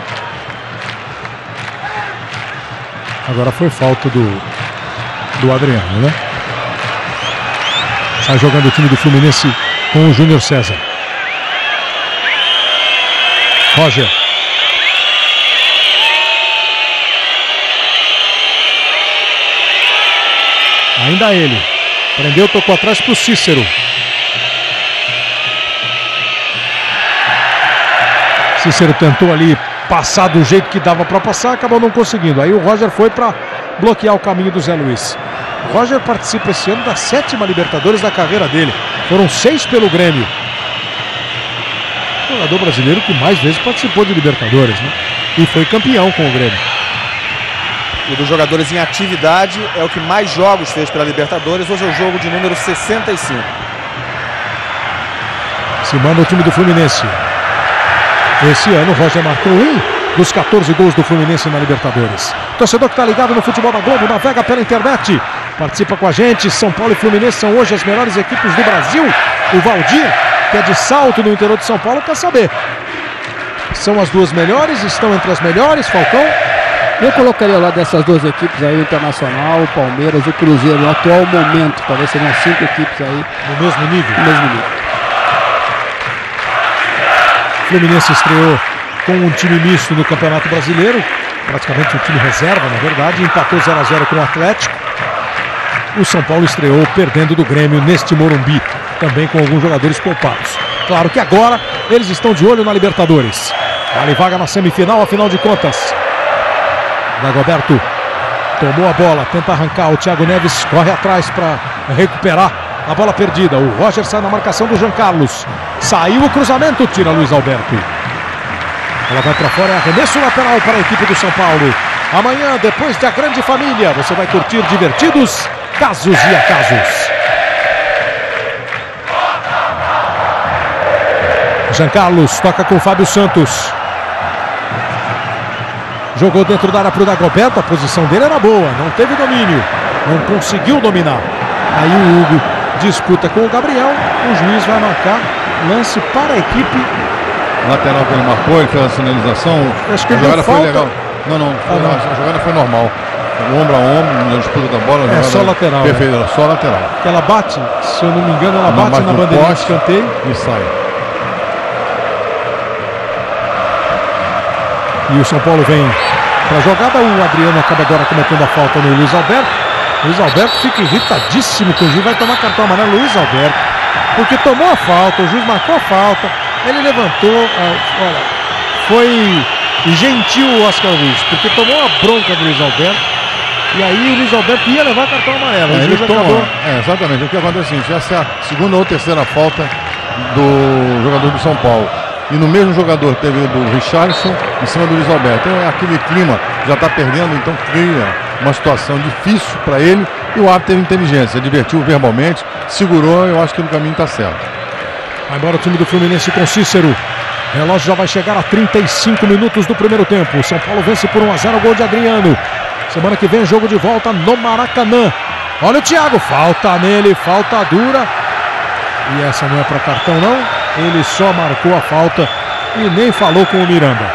Agora foi falta do, do Adriano, né? Sai jogando o time do Fluminense com o Júnior César. Roger. Ainda ele. Prendeu, tocou atrás para o Cícero. Cícero tentou ali passar do jeito que dava para passar, acabou não conseguindo. Aí o Roger foi para bloquear o caminho do Zé Luiz. O Roger participa esse ano da sétima Libertadores da carreira dele. Foram seis pelo Grêmio. O jogador brasileiro que mais vezes participou de Libertadores, né? E foi campeão com o Grêmio. E dos jogadores em atividade, é o que mais jogos fez pela Libertadores. Hoje é o jogo de número sessenta e cinco. Se manda o time do Fluminense. Esse ano o Roger marcou um dos quatorze gols do Fluminense na Libertadores. Torcedor que está ligado no futebol da Globo, navega pela internet, participa com a gente. São Paulo e Fluminense são hoje as melhores equipes do Brasil. O Valdir, que é de Salto no interior de São Paulo, quer saber. São as duas melhores? Estão entre as melhores, Falcão? Eu colocaria lá dessas duas equipes aí, o Internacional, o Palmeiras e o Cruzeiro, no atual momento. Talvez sejam cinco equipes aí. No mesmo nível? No mesmo nível. O Fluminense estreou com um time misto no Campeonato Brasileiro, praticamente um time reserva, na verdade, empatou zero a zero com o Atlético. O São Paulo estreou perdendo do Grêmio neste Morumbi, também com alguns jogadores poupados. Claro que agora eles estão de olho na Libertadores. Vale vaga na semifinal, afinal de contas. Dagoberto tomou a bola, tenta arrancar, o Thiago Neves corre atrás para recuperar a bola perdida. O Roger sai na marcação do Jean Carlos. Saiu o cruzamento, tira Luiz Alberto. Ela vai para fora, é arremesso lateral para a equipe do São Paulo. Amanhã, depois da grande família, você vai curtir divertidos casos e acasos. Jean Carlos toca com o Fábio Santos. Jogou dentro da área para o Dagoberto, a posição dele era boa, não teve domínio, não conseguiu dominar. Aí o Hugo disputa com o Gabriel, o juiz vai marcar lance para a equipe. Lateral que ele marcou, ele fez a sinalização. Acho que a jogada foi falta. legal. Não, não, foi, ah, não, a jogada foi normal. Ombro a ombro, na disputa da bola. É só lateral. Perfeito, era só lateral. Que ela bate, se eu não me engano, ela Não bate bate na no bandeirinha de poste. escanteio. E sai. E o São Paulo vem para a jogada. O Adriano acaba agora cometendo a falta no Luiz Alberto. Luiz Alberto fica irritadíssimo com o juiz. Vai tomar cartão amarelo, Luiz Alberto. Porque tomou a falta, o juiz marcou a falta. Ele levantou. Ah, olha, foi gentil o Oscar Ruiz, porque tomou a bronca do Luiz Alberto. E aí o Luiz Alberto ia levar cartão amarelo. É, o ele juiz toma, acabou. é, exatamente. O que acontece é o seguinte: essa é a segunda ou terceira falta do jogador do São Paulo. E no mesmo jogador teve do Richarlison em cima do Luiz Alberto. Então aquele clima já está perdendo, então cria uma situação difícil para ele. E o árbitro teve inteligência, advertiu verbalmente, segurou. Eu acho que no caminho está certo. Vai embora o time do Fluminense com Cícero. O relógio já vai chegar a trinta e cinco minutos do primeiro tempo. O São Paulo vence por um a zero, gol de Adriano. Semana que vem jogo de volta no Maracanã. Olha o Thiago, falta nele, falta dura. E essa não é para cartão não. Ele só marcou a falta e nem falou com o Miranda.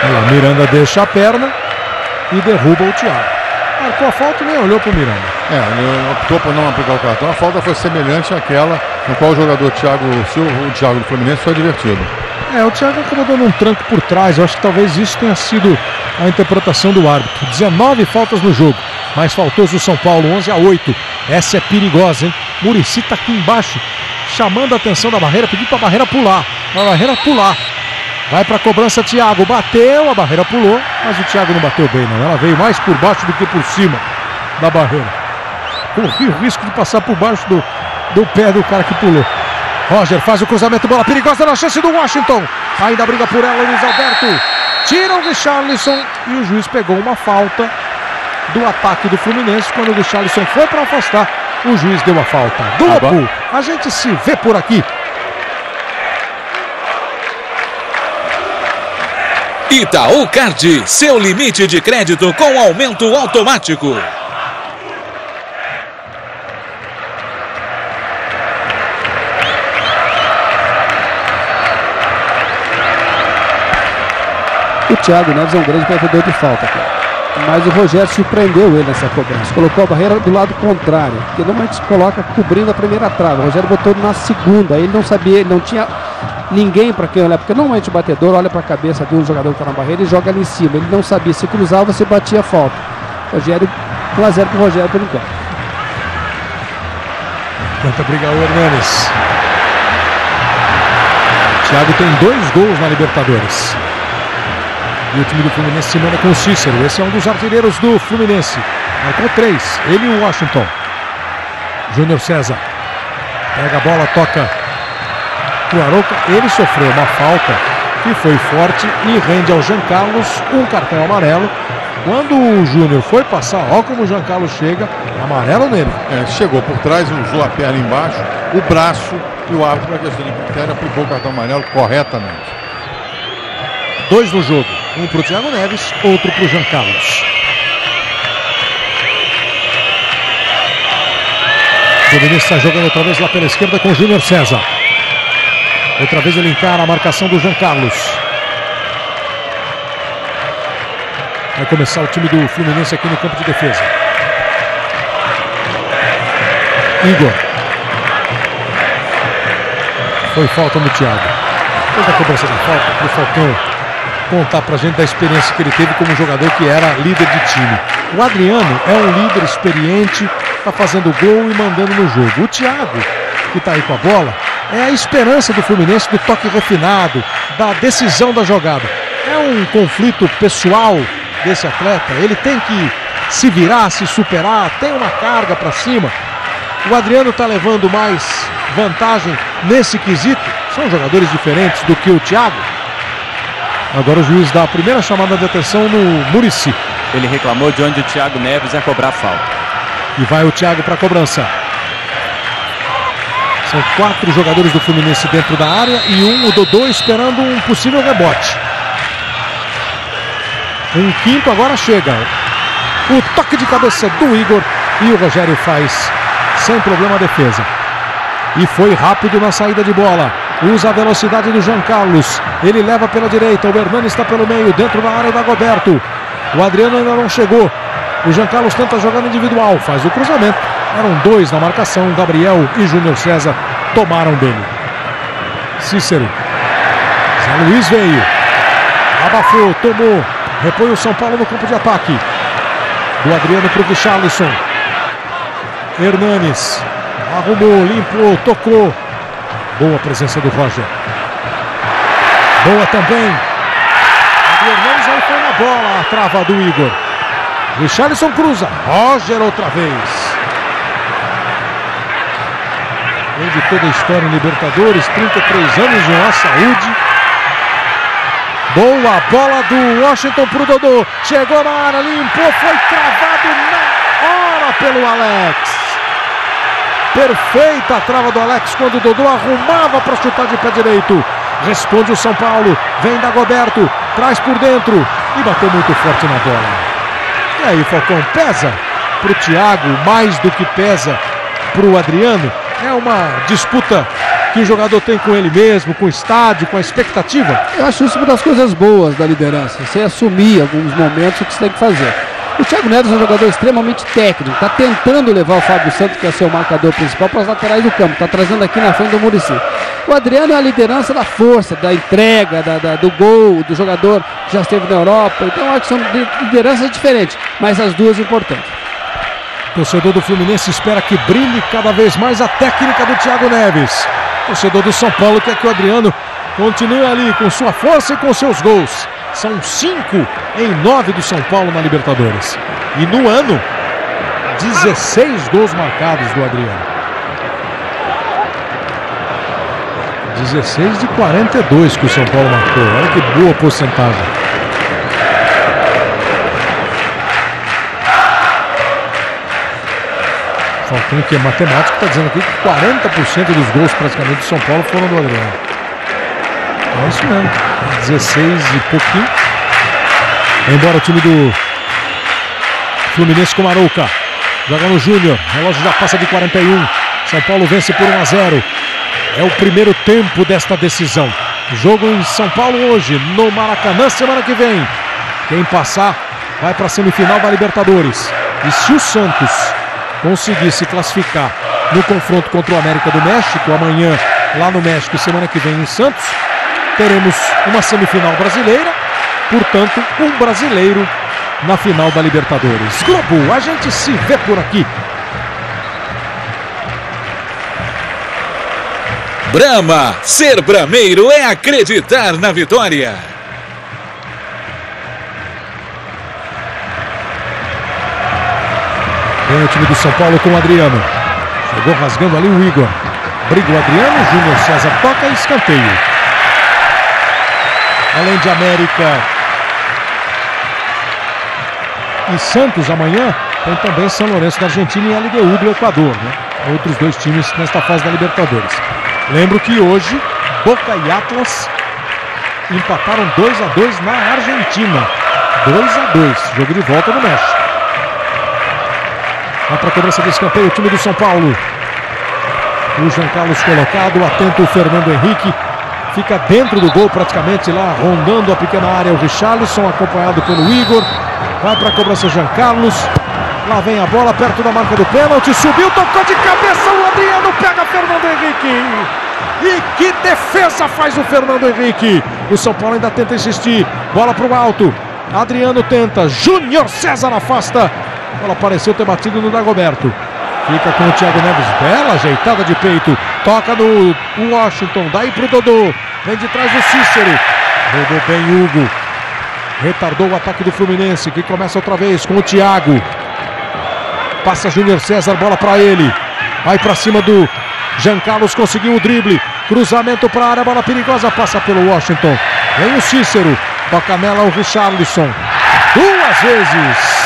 E a Miranda deixa a perna e derruba o Thiago. Marcou a falta e nem olhou para o Miranda. É, ele optou por não aplicar o cartão. A falta foi semelhante àquela no qual o jogador Thiago Silva, o Thiago do Fluminense, foi advertido. É, o Thiago acabou dando um tranco por trás. Eu acho que talvez isso tenha sido a interpretação do árbitro. dezenove faltas no jogo, mais faltoso o São Paulo, onze a oito. Essa é perigosa, hein? Muricy tá aqui embaixo, chamando a atenção da barreira, pedindo para a barreira pular. A barreira pular. Vai para a cobrança, Thiago. Bateu, a barreira pulou, mas o Thiago não bateu bem, não. Ela veio mais por baixo do que por cima da barreira. Correu o risco de passar por baixo do, do pé do cara que pulou. Roger faz o cruzamento, bola perigosa na chance do Washington. Ainda briga por ela, Luiz Alberto. Tira o Richarlison e o juiz pegou uma falta do ataque do Fluminense. Quando o Richarlison foi para afastar, o juiz deu a falta. Globo, a gente se vê por aqui. Itaú Card, seu limite de crédito com aumento automático. O Thiago Neves é um grande batedor de falta, cara. Mas o Rogério surpreendeu ele nessa cobrança. Colocou a barreira do lado contrário, porque normalmente se coloca cobrindo a primeira trave. O Rogério botou na segunda. Ele não sabia, ele não tinha ninguém para quem olhar, porque normalmente o batedor olha para a cabeça de um jogador que está na barreira e joga ali em cima. Ele não sabia, se cruzava, se batia a falta. Rogério, um a zero para o Rogério por enquanto. Tenta brigar o Hernanes. O Thiago tem dois gols na Libertadores. E o time do Fluminense se manda com o Cícero. Esse é um dos artilheiros do Fluminense. Marcou três. Ele e o Washington. Júnior César. Pega a bola, toca o Arouca. Ele sofreu uma falta que foi forte e rende ao Jean Carlos um cartão amarelo. Quando o Júnior foi passar, olha como o Jean Carlos chega, amarelo nele. É, chegou por trás, usou a perna embaixo, o braço, e o árbitro, na questão de critério, aplicou o cartão amarelo corretamente. Dois no jogo. Um para o Thiago Neves, outro para o Jean Carlos. O Fluminense está jogando outra vez lá pela esquerda com o Júnior César. Outra vez ele encara a marcação do Jean Carlos. Vai começar o time do Fluminense aqui no campo de defesa. Igor. Foi falta no Thiago. Fez a cobrança da falta para o Falcão contar pra gente da experiência que ele teve como jogador que era líder de time. O Adriano é um líder experiente, tá fazendo gol e mandando no jogo. O Thiago, que tá aí com a bola, é a esperança do Fluminense, do toque refinado, da decisão da jogada. É um conflito pessoal desse atleta, ele tem que se virar, se superar, tem uma carga pra cima. O Adriano tá levando mais vantagem nesse quesito. São jogadores diferentes do que o Thiago. Agora o juiz dá a primeira chamada de atenção no Muricy. Ele reclamou de onde o Thiago Neves ia cobrar falta. E vai o Thiago para a cobrança. São quatro jogadores do Fluminense dentro da área e um, o Dodô, esperando um possível rebote. Um quinto agora chega. O toque de cabeça do Igor e o Rogério faz sem problema a defesa. E foi rápido na saída de bola. Usa a velocidade do Jean Carlos. Ele leva pela direita. O Hernanes está pelo meio, dentro da área da Dagoberto. O Adriano ainda não chegou. O Jean Carlos tenta jogar individual. Faz o cruzamento. Eram dois na marcação. Gabriel e Júnior César tomaram dele. Cícero. Zé Luiz veio. Abafou, tomou. Repõe o São Paulo no campo de ataque. Do Adriano para o Richarlison. Hernanes. Arrumou, limpou, tocou. Boa presença do Roger. Boa também. A do Hernanes aí foi na bola. A trava do Igor. Richarlison cruza. Roger outra vez. Vem de toda a história em Libertadores. trinta e três anos de uma saúde. Boa bola do Washington pro Dodô. Chegou na área, limpou. Foi travado na hora pelo Alex. Perfeita a trava do Alex quando o Dodô arrumava para chutar de pé direito. Responde o São Paulo. Vem Dagoberto. Traz por dentro. E bateu muito forte na bola. E aí, Falcão, pesa para o Thiago mais do que pesa para o Adriano. É uma disputa que o jogador tem com ele mesmo, com o estádio, com a expectativa? Eu acho isso uma das coisas boas da liderança, você assumir alguns momentos o que você tem que fazer. O Thiago Neves é um jogador extremamente técnico, está tentando levar o Fábio Santos, que é seu marcador principal, para as laterais do campo, está trazendo aqui na frente do Muricy. O Adriano é a liderança da força, da entrega, da, da, do gol, do jogador que já esteve na Europa, então eu acho que são lideranças diferentes, mas as duas importantes. O torcedor do Fluminense espera que brilhe cada vez mais a técnica do Thiago Neves. O torcedor do São Paulo quer que o Adriano continue ali com sua força e com seus gols. São cinco em nove do São Paulo na Libertadores. E no ano, dezesseis gols marcados do Adriano. dezesseis de quarenta e dois que o São Paulo marcou. Olha que boa porcentagem. Falcão, que é matemático, está dizendo aqui que quarenta por cento dos gols praticamente do São Paulo foram do Adriano. É isso mesmo. dezesseis e pouquinho. Embora o time do Fluminense com Marouca. Joga no Júnior. O relógio já passa de quarenta e um. São Paulo vence por um a zero. É o primeiro tempo desta decisão. Jogo em São Paulo hoje, no Maracanã, semana que vem. Quem passar vai para a semifinal da Libertadores. E se o Santos conseguir se classificar no confronto contra o América do México, amanhã lá no México e semana que vem em Santos, teremos uma semifinal brasileira, portanto, um brasileiro na final da Libertadores. Globo, a gente se vê por aqui. Brahma, ser brameiro é acreditar na vitória. Vem o time do São Paulo com o Adriano. Chegou rasgando ali o Igor. Briga o Adriano, Júnior César toca e escanteio. Além de América e Santos amanhã, tem também São Lourenço da Argentina e L D U do Equador, né? Outros dois times nesta fase da Libertadores. Lembro que hoje Boca e Atlas empataram dois a dois na Argentina. dois a dois, jogo de volta no México. Vai para a cobrança de escanteio o time do São Paulo. O Jean Carlos colocado, atento o Fernando Henrique. Fica dentro do gol praticamente lá, rondando a pequena área o Richarlison, acompanhado pelo Igor. Vai para a cobrança Jean Carlos. Lá vem a bola, perto da marca do pênalti. Subiu, tocou de cabeça, o Adriano pega Fernando Henrique. E que defesa faz o Fernando Henrique. O São Paulo ainda tenta insistir. Bola para o alto. Adriano tenta. Júnior César afasta. A bola pareceu ter batido no Dagoberto. Fica com o Thiago Neves. Bela ajeitada de peito. Toca no Washington. Daí pro Dodô. Vem de trás o Cícero. Rodou bem Hugo. Retardou o ataque do Fluminense, que começa outra vez com o Thiago. Passa Júnior César, bola para ele. Vai para cima do Jean Carlos, conseguiu o drible. Cruzamento para a área, bola perigosa, passa pelo Washington. Vem o Cícero, toca nela o Richarlison. Duas vezes.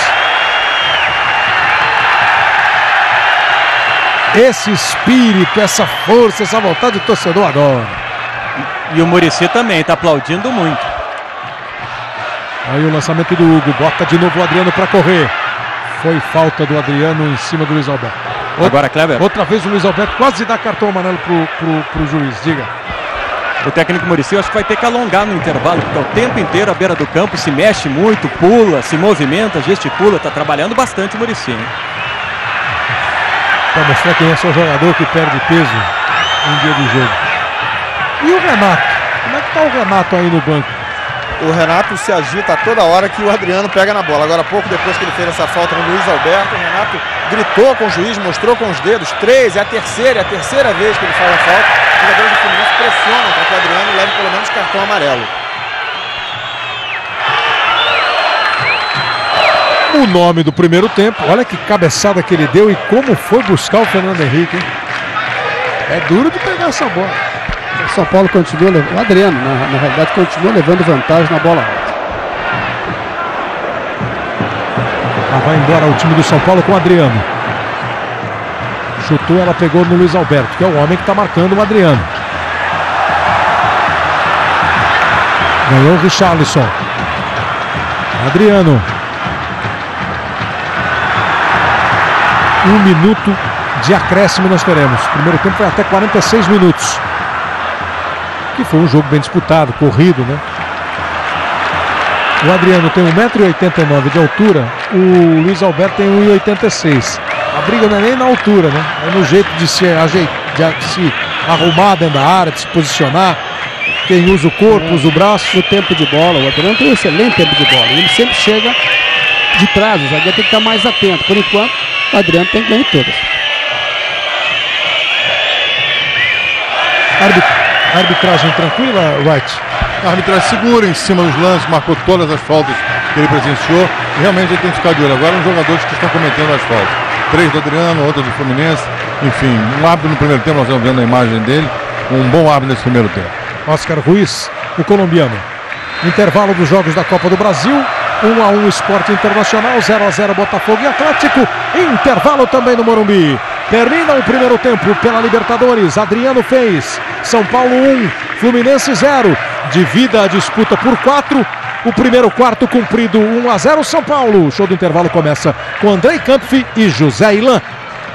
Esse espírito, essa força, essa vontade do torcedor adora. E o Muricy também está aplaudindo muito. Aí o lançamento do Hugo, bota de novo o Adriano para correr. Foi falta do Adriano em cima do Luiz Alberto. Outra, Agora, Kleber. Outra vez o Luiz Alberto quase dá cartão amarelo pro, pro, pro juiz, diga. O técnico Muricy, eu acho que vai ter que alongar no intervalo, porque o tempo inteiro à beira do campo se mexe muito, pula, se movimenta, gesticula, está trabalhando bastante o Muricy. Para mostrar que não é só jogador que perde peso em dia de jogo. E o Renato? Como é que tá o Renato aí no banco? O Renato se agita toda hora que o Adriano pega na bola. Agora, pouco depois que ele fez essa falta no Luiz Alberto, o Renato gritou com o juiz, mostrou com os dedos. Três, é a terceira, é a terceira vez que ele faz a falta. Os jogadores do Fluminense pressionam para que o Adriano leve pelo menos cartão amarelo. O nome do primeiro tempo, olha que cabeçada que ele deu e como foi buscar o Fernando Henrique, hein? É duro de pegar essa bola. O São Paulo continua levando, o Adriano, na, na realidade, continua levando vantagem na bola alta. Ah, vai embora o time do São Paulo com o Adriano. Chutou, ela pegou no Luiz Alberto, que é o homem que está marcando o Adriano. Ganhou o Richarlison. Adriano. Um minuto de acréscimo nós teremos. O primeiro tempo foi até quarenta e seis minutos. que foi um jogo bem disputado, corrido, né? O Adriano tem um metro e oitenta e nove de altura, o Luiz Alberto tem um metro e oitenta e seis. A briga não é nem na altura, né? É no jeito de se, ajeitar, de se arrumar dentro da área, de se posicionar. Quem usa o corpo, é. usa o braço. O tempo de bola, o Adriano tem um excelente tempo de bola. Ele sempre chega de trás, o zagueiro tem que estar mais atento. Por enquanto, o Adriano tem que ganhar todas. Arbit... Arbitragem tranquila, Wright? A arbitragem segura em cima dos lances, marcou todas as faltas que ele presenciou. E realmente ele tem que ficar de olho. Agora os jogadores que estão cometendo as faltas. Três do Adriano, outro do Fluminense. Enfim, um árbitro no primeiro tempo, nós estamos vendo a imagem dele. Um bom árbitro nesse primeiro tempo. Oscar Ruiz, o colombiano. Intervalo dos jogos da Copa do Brasil. um a um Esporte Internacional, zero a zero Botafogo e Atlético. Intervalo também no Morumbi. Termina o primeiro tempo pela Libertadores. Adriano fez. São Paulo um, Fluminense zero. Divida a disputa por quatro. O primeiro quarto cumprido, um a zero São Paulo. O show do intervalo começa com Andrei Kampf e José Ilan.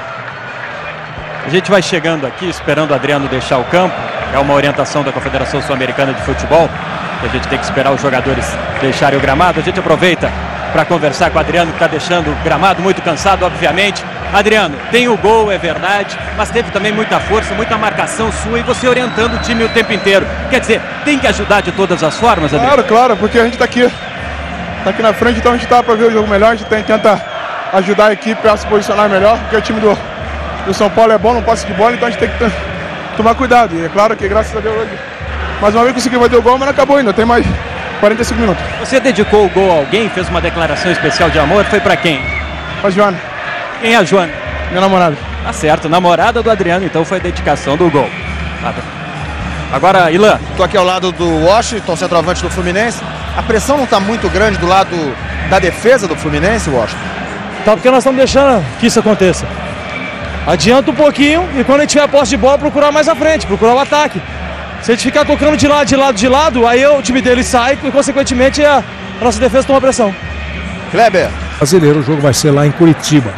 A gente vai chegando aqui, esperando o Adriano deixar o campo. É uma orientação da Confederação Sul-Americana de Futebol. A gente tem que esperar os jogadores deixarem o gramado. A gente aproveita para conversar com o Adriano, que está deixando o gramado muito cansado, obviamente. Adriano, tem o gol, é verdade, mas teve também muita força, muita marcação sua e você orientando o time o tempo inteiro. Quer dizer, tem que ajudar de todas as formas, Adriano? Claro, claro, porque a gente está aqui, tá aqui na frente, então a gente está para ver o jogo melhor, a gente tem, tenta ajudar a equipe a se posicionar melhor, porque o time do, do São Paulo é bom, não posse de bola, então a gente tem que tomar cuidado. E é claro que, graças a Deus, hoje, mais uma vez conseguiu fazer o gol, mas não acabou ainda, tem mais quarenta e cinco minutos. Você dedicou o gol a alguém, fez uma declaração especial de amor, foi para quem? Para a Joana. Quem é a Joana? Minha namorada. Tá certo, namorada do Adriano, então foi a dedicação do gol. Agora, Ilan. Tô aqui ao lado do Washington, centroavante do Fluminense. A pressão não está muito grande do lado da defesa do Fluminense, Washington? Tá, porque nós estamos deixando que isso aconteça. Adianta um pouquinho e quando a gente tiver a posse de bola, procurar mais à frente, procurar o ataque. Se a gente ficar tocando de lado, de lado, de lado, aí o time dele sai e, consequentemente, a, a nossa defesa toma pressão. Kleber. Brasileiro, o jogo vai ser lá em Curitiba.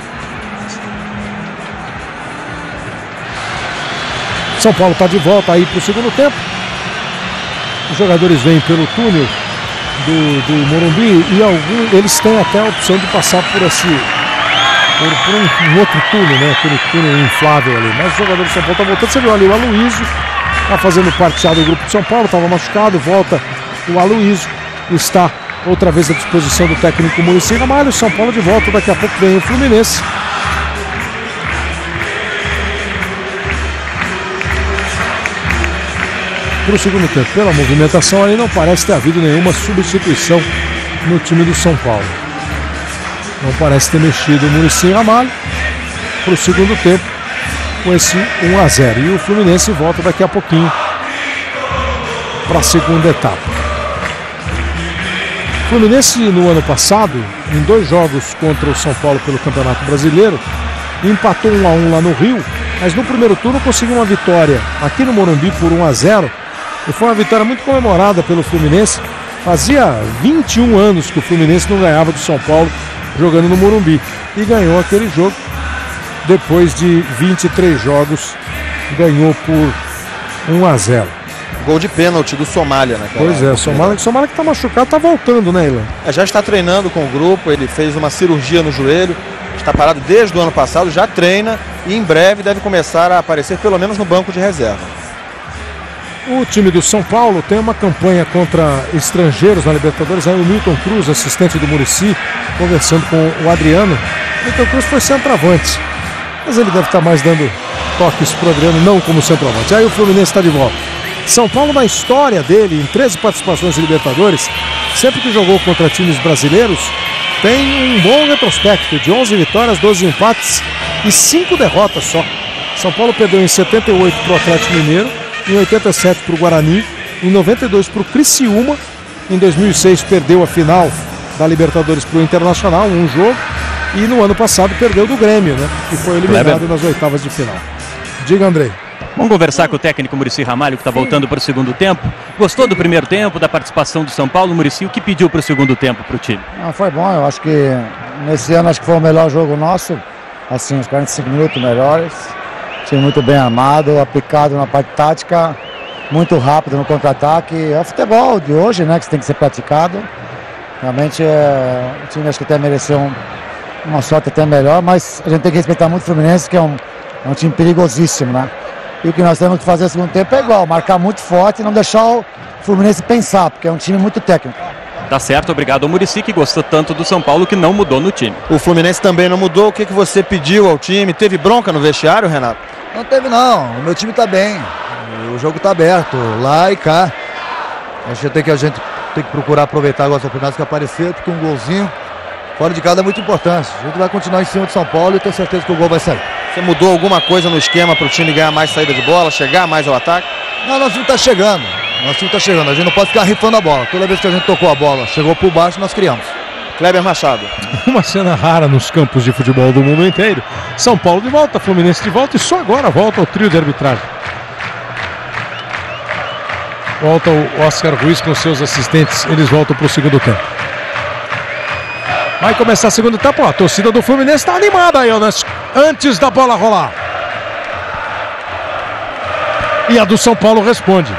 São Paulo está de volta aí para o segundo tempo. Os jogadores vêm pelo túnel do, do Morumbi e alguns, eles têm até a opção de passar por esse por, por um, um outro túnel, né? Aquele túnel inflável ali. Mas os jogadores do São Paulo estão voltando. Você viu ali o Aloysio, está fazendo parte já do grupo de São Paulo, estava machucado, volta o Aloysio, está outra vez à disposição do técnico Muricy Ramalho. São Paulo de volta, daqui a pouco vem o Fluminense. Para o segundo tempo, pela movimentação ali, não parece ter havido nenhuma substituição no time do São Paulo. Não parece ter mexido o Muricy Ramalho para o segundo tempo com esse um a zero. E o Fluminense volta daqui a pouquinho para a segunda etapa. O Fluminense no ano passado, em dois jogos contra o São Paulo pelo Campeonato Brasileiro, empatou um a um lá no Rio, mas no primeiro turno conseguiu uma vitória aqui no Morumbi por um a zero. E foi uma vitória muito comemorada pelo Fluminense. Fazia vinte e um anos que o Fluminense não ganhava do São Paulo jogando no Morumbi. E ganhou aquele jogo. Depois de vinte e três jogos, ganhou por um a zero. Gol de pênalti do Somália, né? Pois é, Somália, Somália que está machucado, está voltando, né, Ilan? É, já está treinando com o grupo, ele fez uma cirurgia no joelho, está parado desde o ano passado, já treina e em breve deve começar a aparecer pelo menos no banco de reserva. O time do São Paulo tem uma campanha contra estrangeiros na Libertadores. Aí o Milton Cruz, assistente do Muricy, conversando com o Adriano. O Milton Cruz foi centroavante, mas ele deve estar mais dando toques para o Adriano, não como centroavante. Aí o Fluminense está de volta. São Paulo, na história dele, em treze participações em Libertadores, sempre que jogou contra times brasileiros, tem um bom retrospecto de onze vitórias, doze empates e cinco derrotas só. São Paulo perdeu em setenta e oito para o Atlético Mineiro, em oitenta e sete para o Guarani, em noventa e dois para o Criciúma, em dois mil e seis perdeu a final da Libertadores para o Internacional, um jogo, e no ano passado perdeu do Grêmio, né? E foi eliminado nas oitavas de final. Diga, Andrei. Vamos conversar com o técnico Muricy Ramalho, que está voltando para o segundo tempo. Gostou do primeiro tempo, da participação do São Paulo? Muricy, o que pediu para o segundo tempo para o time? Ah, foi bom, eu acho que nesse ano acho que foi o melhor jogo nosso, assim, os quarenta e cinco minutos melhores. Time muito bem armado, aplicado na parte tática muito rápido no contra-ataque. É o futebol de hoje, né, que tem que ser praticado. Realmente é, o time acho que até mereceu um, uma sorte até melhor, mas a gente tem que respeitar muito o Fluminense, que é um, é um time perigosíssimo, né? E o que nós temos que fazer no segundo tempo é igual, marcar muito forte e não deixar o Fluminense pensar, porque é um time muito técnico. Tá certo, obrigado ao Muricy, que gostou tanto do São Paulo que não mudou no time. O Fluminense também não mudou. O que, que você pediu ao time? Teve bronca no vestiário, Renato? Não teve não, o meu time tá bem, o jogo tá aberto, lá e cá. Acho que tem que a gente tem que procurar aproveitar agora as oportunidades que apareceram, porque um golzinho fora de casa é muito importante. A gente vai continuar em cima de São Paulo e tenho certeza que o gol vai sair. Você mudou alguma coisa no esquema para o time ganhar mais saída de bola, chegar mais ao ataque? Não, nosso time tá chegando, nosso time tá chegando, a gente não pode ficar rifando a bola. Toda vez que a gente tocou a bola, chegou por baixo, nós criamos. Kleber Machado. Uma cena rara nos campos de futebol do mundo inteiro. São Paulo de volta, Fluminense de volta e só agora volta o trio de arbitragem. Volta o Oscar Ruiz com seus assistentes, eles voltam para o segundo tempo. Vai começar o segundo tempo, a torcida do Fluminense está animada aí, antes da bola rolar. E a do São Paulo responde.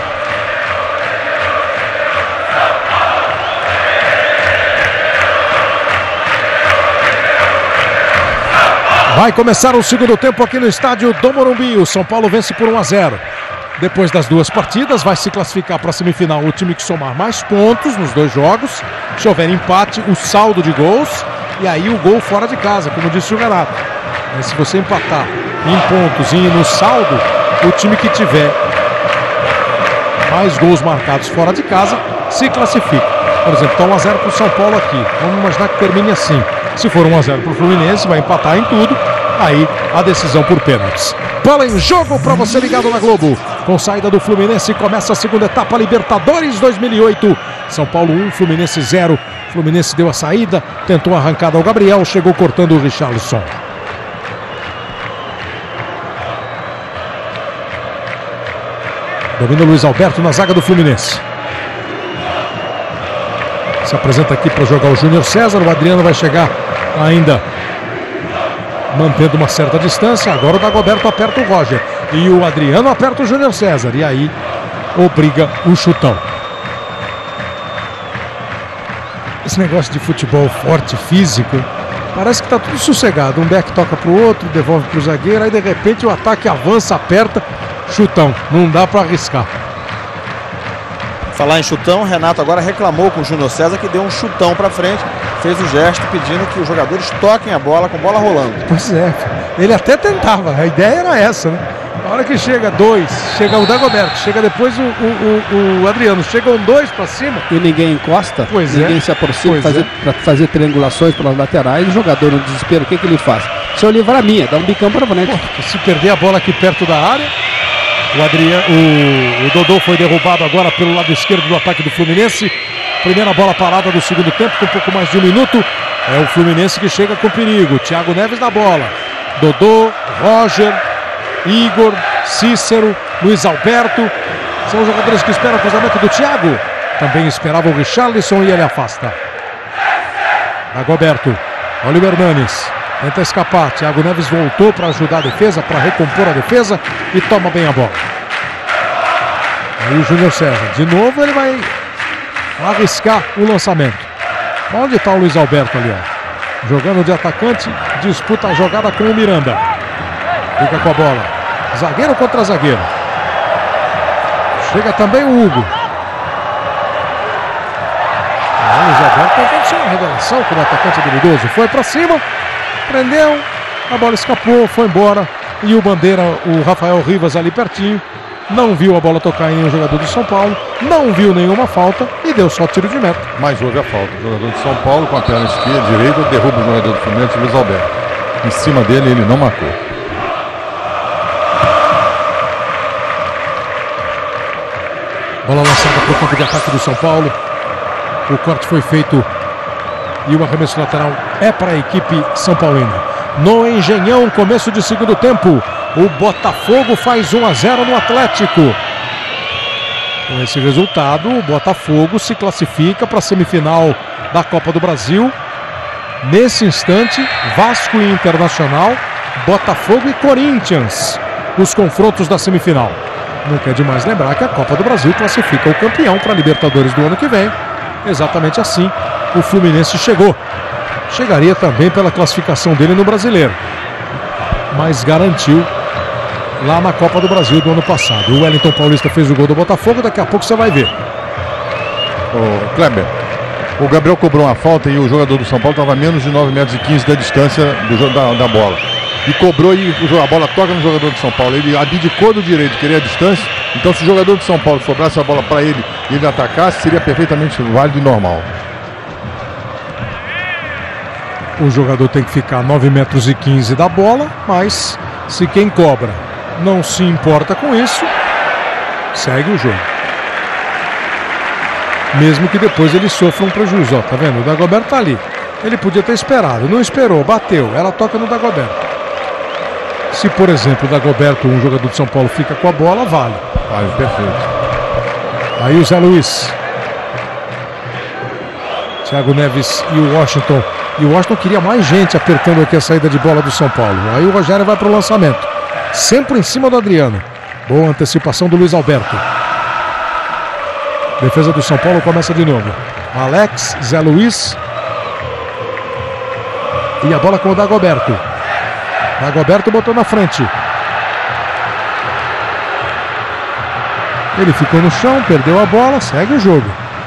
Vai começar o segundo tempo aqui no estádio do Morumbi. O São Paulo vence por um a zero. Depois das duas partidas, vai se classificar para a semifinal o time que somar mais pontos nos dois jogos. Se houver empate, o saldo de gols. E aí o gol fora de casa, como disse o Renato. Mas se você empatar em pontos e no saldo, o time que tiver mais gols marcados fora de casa se classifica. Por exemplo, está um a zero para o São Paulo aqui. Vamos imaginar que termine assim. Se for um a zero para o Fluminense, vai empatar em tudo. Aí a decisão por pênaltis. Bola em jogo para você ligado na Globo. Com saída do Fluminense, começa a segunda etapa Libertadores dois mil e oito. São Paulo um, Fluminense zero. Fluminense deu a saída, tentou a arrancada ao Gabriel, chegou cortando o Richarlison. Domina o Luiz Alberto na zaga do Fluminense. Se apresenta aqui para jogar o Júnior César. O Adriano vai chegar ainda mantendo uma certa distância. Agora o Dagoberto aperta o Roger e o Adriano aperta o Júnior César. E aí obriga o chutão. Esse negócio de futebol forte, físico, parece que tá tudo sossegado. Um back toca pro outro, devolve pro zagueiro. Aí de repente o ataque avança, aperta, chutão. Não dá para arriscar. Falar em chutão, Renato agora reclamou com o Júnior César, que deu um chutão para frente, fez o gesto pedindo que os jogadores toquem a bola com bola rolando. Pois é, ele até tentava, a ideia era essa, né? Na hora que chega dois, chega o Dagoberto, chega depois o, o, o, o Adriano, chegam dois para cima. E ninguém encosta, pois ninguém é. se aproxima pois fazer, é. para fazer triangulações pelas laterais. O jogador no desespero, o que, que ele faz? Se eu livrar a minha, dá um bicão para frente. Pô, se perder a bola aqui perto da área. O, Adriano, o, o Dodô foi derrubado agora pelo lado esquerdo do ataque do Fluminense. Primeira bola parada do segundo tempo, com um pouco mais de um minuto. É o Fluminense que chega com perigo. Thiago Neves na bola. Dodô, Roger, Igor, Cícero, Luiz Alberto. São os jogadores que esperam o cruzamento do Thiago. Também esperava o Richarlison e ele afasta. Dagoberto, olha o Hernanes. Tenta escapar, Thiago Neves voltou para ajudar a defesa, para recompor a defesa e toma bem a bola. Aí o Júnior César, de novo ele vai arriscar o lançamento. Onde está o Luiz Alberto ali, ó? Jogando de atacante, disputa a jogada com o Miranda. Fica com a bola. Zagueiro contra zagueiro. Chega também o Hugo. O Luiz Alberto tentando ser uma revelação como atacante habilidoso. Foi para cima. Prendeu, a bola escapou, foi embora. E o Bandeira, o Rafael Rivas ali pertinho, não viu a bola tocar em nenhum jogador do São Paulo, não viu nenhuma falta e deu só tiro de meta. Mas houve a falta. O jogador de São Paulo com a perna esquerda, direita, derruba o jogador do Fluminense, Luiz Alberto. Em cima dele ele não marcou. Bola lançada para o campo de ataque do São Paulo. O corte foi feito e o arremesso lateral é para a equipe São Paulina. No Engenhão, começo de segundo tempo, o Botafogo faz um a zero no Atlético. Com esse resultado, o Botafogo se classifica para a semifinal da Copa do Brasil. Nesse instante, Vasco e Internacional, Botafogo e Corinthians, os confrontos da semifinal. Nunca é demais lembrar que a Copa do Brasil classifica o campeão para a Libertadores do ano que vem. Exatamente assim o Fluminense chegou. Chegaria também pela classificação dele no Brasileiro, mas garantiu lá na Copa do Brasil do ano passado. O Wellington Paulista fez o gol do Botafogo, daqui a pouco você vai ver. Ô, Kleber, o Gabriel cobrou uma falta e o jogador do São Paulo estava a menos de nove metros e quinze da distância do, da, da bola. E cobrou e a bola toca no jogador de São Paulo. Ele abdicou do direito de querer a distância. Então, se o jogador de São Paulo sobrasse a bola para ele e ele atacasse, seria perfeitamente válido e normal. O jogador tem que ficar a nove metros e quinze da bola, mas se quem cobra não se importa com isso, segue o jogo. Mesmo que depois ele sofra um prejuízo. Ó, tá vendo? O Dagoberto tá ali. Ele podia ter esperado, não esperou, bateu. Ela toca no Dagoberto. Se, por exemplo, o Dagoberto, um jogador de São Paulo, fica com a bola, vale. Vale, perfeito. Aí o Zé Luiz. Thiago Neves e o Washington. E o Washington queria mais gente apertando aqui a saída de bola do São Paulo. Aí o Rogério vai para o lançamento. Sempre em cima do Adriano. Boa antecipação do Luiz Alberto. Defesa do São Paulo começa de novo. Alex, Zé Luiz. E a bola com o Dagoberto. Dagoberto botou na frente. Ele ficou no chão, perdeu a bola, segue o jogo.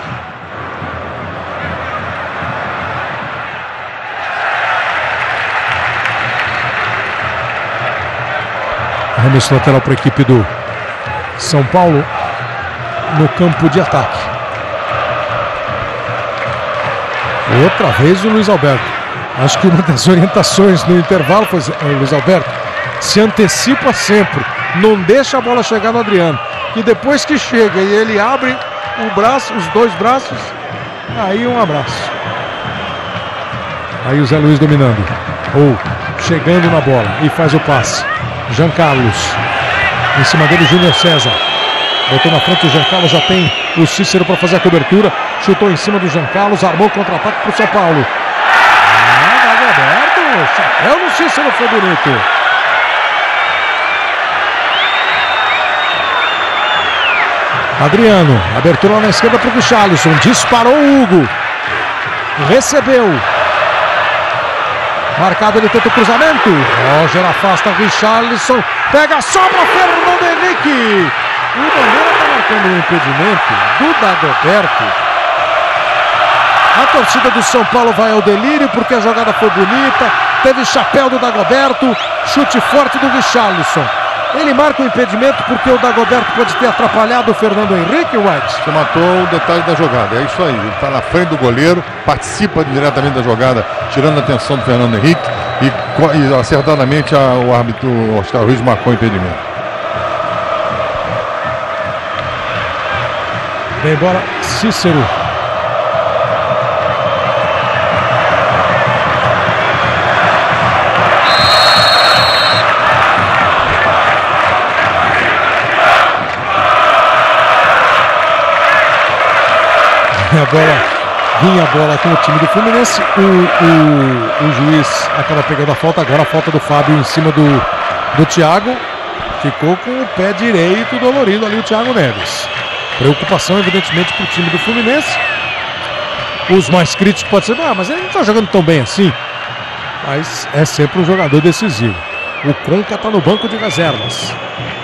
Arremesso lateral para a equipe do São Paulo no campo de ataque. Outra vez o Luiz Alberto. Acho que uma das orientações no intervalo foi, Luiz Alberto, se antecipa sempre, não deixa a bola chegar no Adriano. E depois que chega e ele abre o braço, os dois braços, aí um abraço. Aí o Zé Luiz dominando, ou chegando na bola e faz o passe. Jean Carlos, em cima dele Júnior César, botou na frente o Jean Carlos, já tem o Cícero para fazer a cobertura, chutou em cima do Jean Carlos, armou contra-ataque para o São Paulo. Chapéu no Cícero, foi bonito. Adriano, abertura na esquerda para o Richarlison, disparou o Hugo, recebeu, marcado, ele tenta o cruzamento, Roger afasta Richarlison, pega a sobra, Fernando Henrique, o Bandeira está marcando um impedimento do Dagoberto. A torcida do São Paulo vai ao delírio porque a jogada foi bonita, teve chapéu do Dagoberto, chute forte do Richarlison. Ele marca o impedimento porque o Dagoberto pode ter atrapalhado o Fernando Henrique, White. Você matou o detalhe da jogada, é isso aí. Ele está na frente do goleiro, participa diretamente da jogada, tirando a atenção do Fernando Henrique e, e acertadamente a, o árbitro Oscar Ruiz marcou o impedimento. Vem bola, Cícero. A bola, vinha a bola com o time do Fluminense, o, o, o juiz acaba pegando a falta, agora a falta do Fábio em cima do, do Thiago, ficou com o pé direito dolorido ali o Thiago Neves. Preocupação evidentemente para o time do Fluminense. Os mais críticos podem ser, ah, mas ele não está jogando tão bem assim, mas é sempre um jogador decisivo. O Conca está no banco de reservas.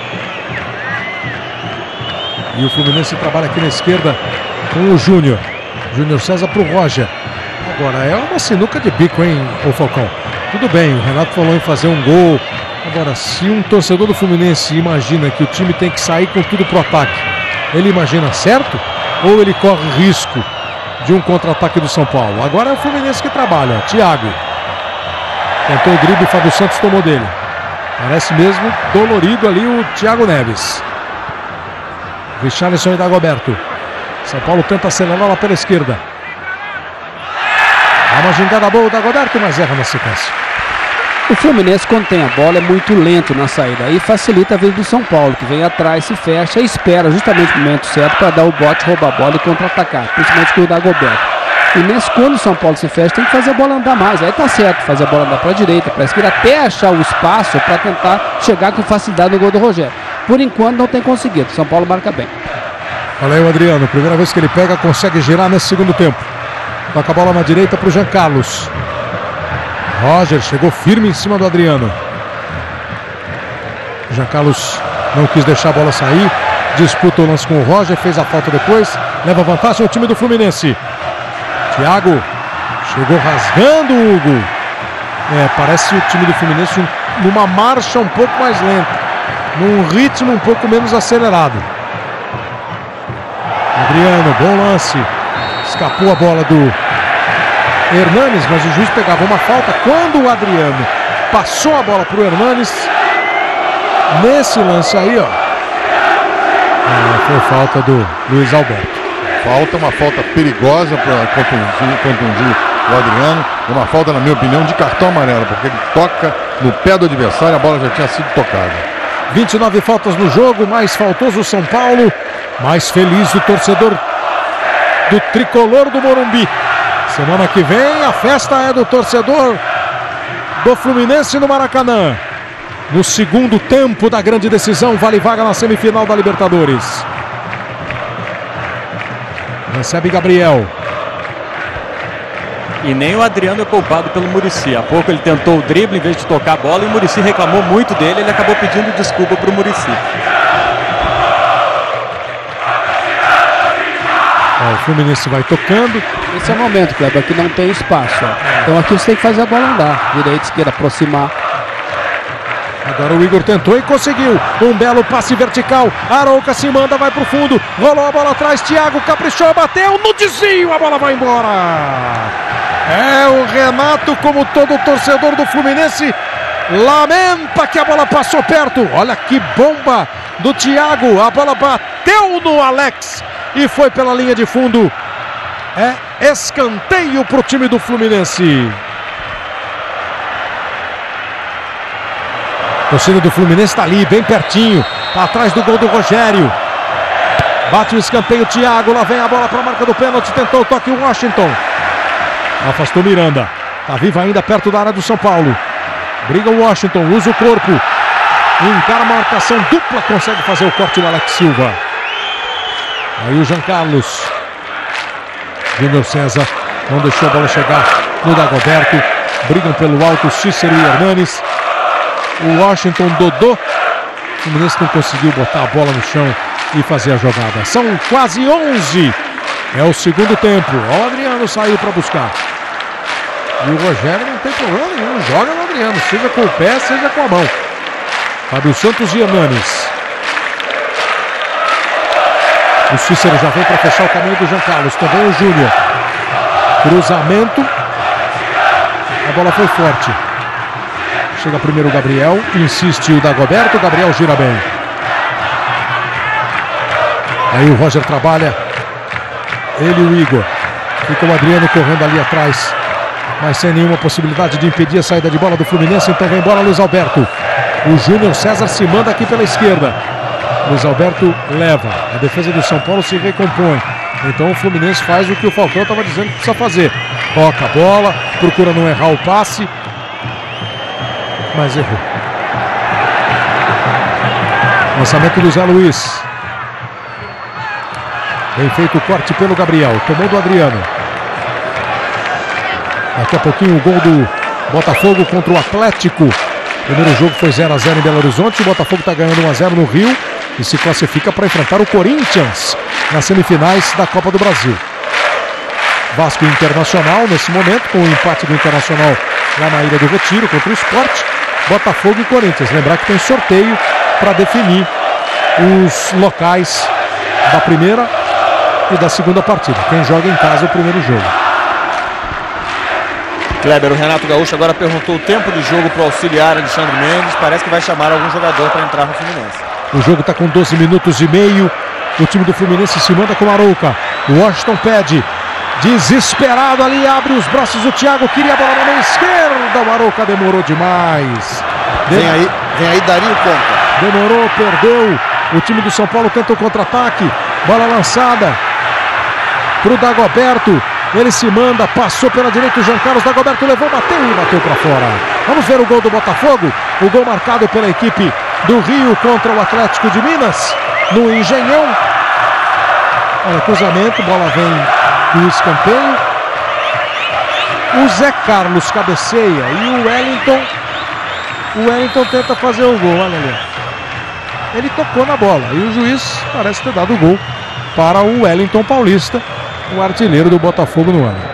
E o Fluminense trabalha aqui na esquerda com o Júnior. Júnior César para o Roger. Agora é uma sinuca de bico, hein, ô Falcão? Tudo bem, o Renato falou em fazer um gol. Agora, se um torcedor do Fluminense imagina que o time tem que sair com tudo pro ataque, ele imagina certo? Ou ele corre risco de um contra-ataque do São Paulo? Agora é o Fluminense que trabalha. Thiago tentou o drible, Fábio Santos tomou dele. Parece mesmo dolorido ali o Thiago Neves. Richarlison e Dagoberto. São Paulo tenta acelerar lá pela esquerda. Há uma gingada boa do Dagoberto, mas erra na sequência. O Fluminense, quando tem a bola, é muito lento na saída. Aí facilita a vida do São Paulo, que vem atrás, se fecha e espera justamente o momento certo para dar o bote, roubar a bola e contra-atacar. Principalmente com o Dagoberto. E nesse, quando o São Paulo se fecha, tem que fazer a bola andar mais. Aí tá certo, fazer a bola andar para a direita, para a esquerda, até achar o espaço para tentar chegar com facilidade no gol do Rogério. por enquanto não tem conseguido. São Paulo marca bem. Olha aí o Adriano, primeira vez que ele pega, consegue girar nesse segundo tempo. Toca a bola na direita para o Jean Carlos. Roger chegou firme em cima do Adriano. Jean Carlos não quis deixar a bola sair. Disputa o lance com o Roger, fez a falta depois. Leva vantagem o time do Fluminense. Thiago chegou rasgando o Hugo. É, parece o time do Fluminense numa marcha um pouco mais lenta, num ritmo um pouco menos acelerado. Adriano, bom lance. Escapou a bola do Hernanes, mas o juiz pegava uma falta. Quando o Adriano passou a bola para o Hernanes, nesse lance aí, ó, é, foi falta do Luiz Alberto. Falta, uma falta perigosa para contundir, contundir o Adriano. Uma falta, na minha opinião, de cartão amarelo, porque ele toca no pé do adversário, a bola já tinha sido tocada. vinte e nove faltas no jogo, mais faltoso o São Paulo, mais feliz o torcedor do tricolor do Morumbi. Semana que vem a festa é do torcedor do Fluminense no Maracanã. No segundo tempo da grande decisão, vale vaga na semifinal da Libertadores. Recebe Gabriel. E nem o Adriano é poupado pelo Muricy. Há pouco ele tentou o drible em vez de tocar a bola e o Muricy reclamou muito dele. Ele acabou pedindo desculpa para o Muricy. O Fluminense vai tocando. Esse é o momento, Kleber, aqui não tem espaço. Ó. Então aqui você tem que fazer a bola andar. Direita, esquerda, aproximar. Agora o Igor tentou e conseguiu. Um belo passe vertical. Arouca se manda, vai pro fundo. Rolou a bola atrás. Thiago caprichou, bateu no desvio. A bola vai embora. É o Renato, como todo torcedor do Fluminense, lamenta que a bola passou perto. Olha que bomba do Thiago. A bola bateu no Alex e foi pela linha de fundo. É escanteio pro time do Fluminense. O torcida do Fluminense está ali, bem pertinho. Tá atrás do gol do Rogério. Bate o escanteio, Thiago. Lá vem a bola para a marca do pênalti. Tentou o toque o Washington. Afastou Miranda. Tá vivo ainda perto da área do São Paulo. Briga o Washington, usa o corpo. Encara a marcação dupla. Consegue fazer o corte do Alex Silva. Aí o Jean Carlos. Júnior César não deixou a bola chegar no Dagoberto. Brigam pelo alto Cícero e Hernanes. O Washington Dodô. O Fluminense não conseguiu botar a bola no chão e fazer a jogada. São quase onze. É o segundo tempo. O Adriano saiu para buscar. E o Rogério não tem problema nenhum. Joga no Adriano, seja com o pé, seja com a mão. Fábio Santos e Hernanes. O Cícero já vem para fechar o caminho do Jean Carlos. Também o Júnior. Cruzamento. A bola foi forte. Chega primeiro o Gabriel, insiste o Dagoberto, o Gabriel gira bem. Aí o Roger trabalha, ele e o Igor. Fica o Adriano correndo ali atrás, mas sem nenhuma possibilidade de impedir a saída de bola do Fluminense, então vem embora Luiz Alberto. O Júnior César se manda aqui pela esquerda. Luiz Alberto leva, a defesa do São Paulo se recompõe. Então o Fluminense faz o que o Falcão estava dizendo que precisa fazer. Toca a bola, procura não errar o passe, mas errou. Lançamento do Zé Luiz. Bem feito o corte pelo Gabriel. Tomou do Adriano. Daqui a pouquinho o gol do Botafogo contra o Atlético. O primeiro jogo foi zero a zero em Belo Horizonte. O Botafogo está ganhando um a zero no Rio e se classifica para enfrentar o Corinthians nas semifinais da Copa do Brasil. Vasco Internacional nesse momento, com o empate do Internacional lá na Ilha do Retiro contra o Sport. Botafogo e Corinthians. Lembrar que tem sorteio para definir os locais da primeira e da segunda partida. Quem joga em casa é o primeiro jogo. Kleber, o Renato Gaúcho agora perguntou o tempo de jogo para o auxiliar Alexandre Mendes. Parece que vai chamar algum jogador para entrar no Fluminense. O jogo está com doze minutos e meio. O time do Fluminense se manda com o Arouca. O Washington pede. Desesperado ali, abre os braços o Thiago, queria a bola na mão esquerda, o Arouca demorou demais. Vem aí, vem aí Dario Conca. Demorou, perdeu. O time do São Paulo tenta o contra-ataque. Bola lançada pro Dagoberto. Ele se manda, passou pela direita o Jean Carlos. Dagoberto levou, bateu e bateu para fora. Vamos ver o gol do Botafogo. O gol marcado pela equipe do Rio contra o Atlético de Minas, no Engenhão. Olha, cruzamento, bola vem do escanteio. O Zé Carlos cabeceia e o Wellington, o Wellington tenta fazer o gol, olha ali. Ele tocou na bola e o juiz parece ter dado o gol para o Wellington Paulista, o artilheiro do Botafogo no ano.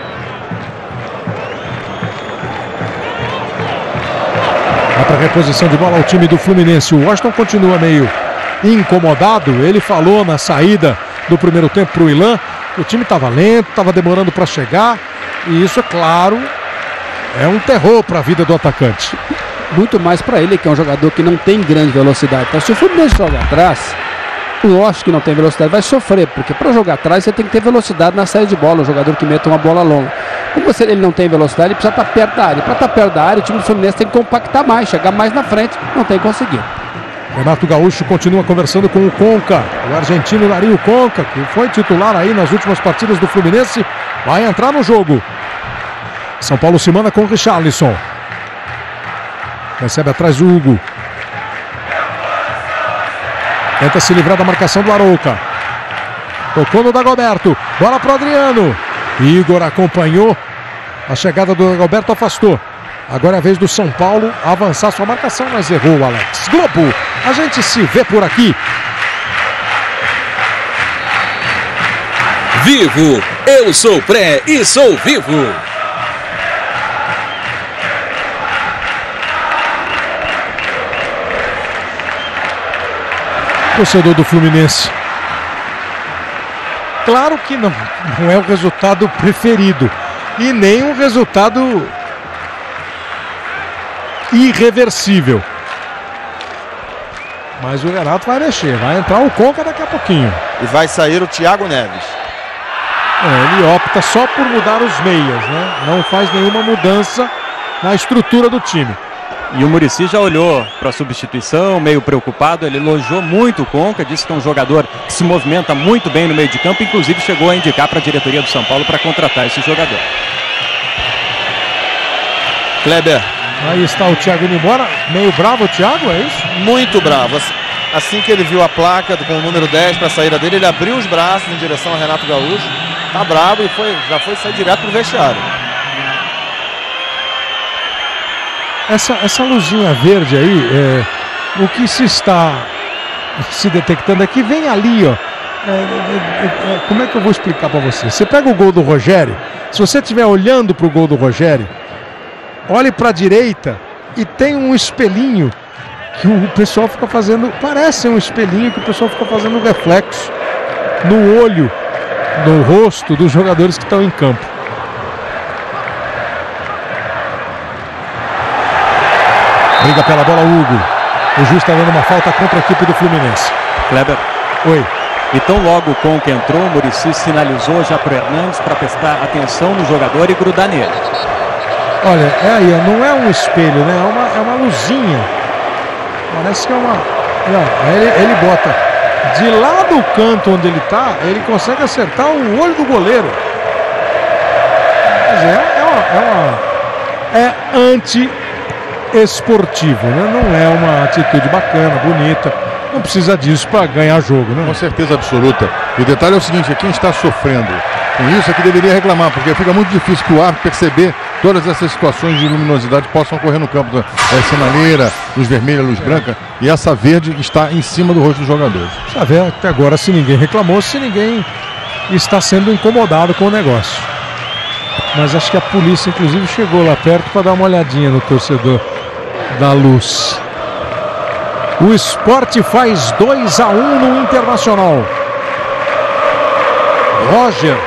Vai para reposição de bola ao time do Fluminense. O Washington continua meio incomodado. Ele falou na saída do primeiro tempo para o Ilan que o time estava lento, estava demorando para chegar. E isso, é claro, é um terror para a vida do atacante. Muito mais para ele, que é um jogador que não tem grande velocidade. Então, se o Fluminense joga atrás, o Washington que não tem velocidade vai sofrer, porque para jogar atrás você tem que ter velocidade na saída de bola, um jogador que meta uma bola longa. Como você, ele não tem velocidade, ele precisa estar perto da área. Para estar perto da área, o time do Fluminense tem que compactar mais, chegar mais na frente, não tem conseguido. Renato Gaúcho continua conversando com o Conca, o argentino Dario Conca, que foi titular aí nas últimas partidas do Fluminense, vai entrar no jogo. São Paulo se manda com o Richarlison. Recebe atrás o Hugo. Tenta se livrar da marcação do Arouca. Tocou no Dagoberto. Bola para o Adriano. Igor acompanhou. A chegada do Dagoberto afastou. Agora é a vez do São Paulo avançar sua marcação, mas errou o Alex. Globo, a gente se vê por aqui. Vivo, eu sou pré e sou vivo. Torcedor do Fluminense. Claro que não, não é o resultado preferido e nem um resultado irreversível. Mas o Renato vai mexer, vai entrar o Conca daqui a pouquinho. E vai sair o Thiago Neves. É, ele opta só por mudar os meias, né? Não faz nenhuma mudança na estrutura do time. E o Muricy já olhou para a substituição, meio preocupado. Ele elogiou muito o Conca, disse que é um jogador que se movimenta muito bem no meio de campo. Inclusive chegou a indicar para a diretoria do São Paulo para contratar esse jogador. Kleber. Aí está o Thiago indo embora. Meio bravo o Thiago, é isso? Muito bravo. Assim que ele viu a placa com o número dez para a saída dele, ele abriu os braços em direção a Renato Gaúcho. Tá bravo e foi, já foi sair direto pro vestiário. Essa, essa luzinha verde aí, é, o que se está se detectando aqui, vem ali, ó. É, é, é, como é que eu vou explicar para você? Você pega o gol do Rogério, se você estiver olhando para o gol do Rogério, olhe para a direita e tem um espelhinho que o pessoal fica fazendo, parece um espelhinho que o pessoal fica fazendo reflexo no olho, no rosto dos jogadores que estão em campo. Briga pela bola Hugo. O juiz está dando uma falta contra a equipe do Fluminense. Kleber. Oi. E tão logo o Conca entrou, o Muricy sinalizou já para o Hernandes para prestar atenção no jogador e grudar nele. Olha, é aí, não é um espelho, né? É uma, é uma luzinha. Parece que é uma... Não, ele, ele bota de lá do canto onde ele está, ele consegue acertar o olho do goleiro. Mas é, é uma... É, uma, é anti... esportivo, né? Não é uma atitude bacana, bonita. Não precisa disso para ganhar jogo, né? Com certeza absoluta. E o detalhe é o seguinte: quem está sofrendo com isso é que deveria reclamar, porque fica muito difícil que o árbitro perceber todas essas situações de luminosidade que possam ocorrer no campo. É, sinaleira, luz vermelha, luz branca, e essa verde está em cima do rosto dos jogadores. Precisa ver até agora se ninguém reclamou, se ninguém está sendo incomodado com o negócio. Mas acho que a polícia, inclusive, chegou lá perto para dar uma olhadinha no torcedor da Luz. O Sport faz dois a um no Internacional. Roger.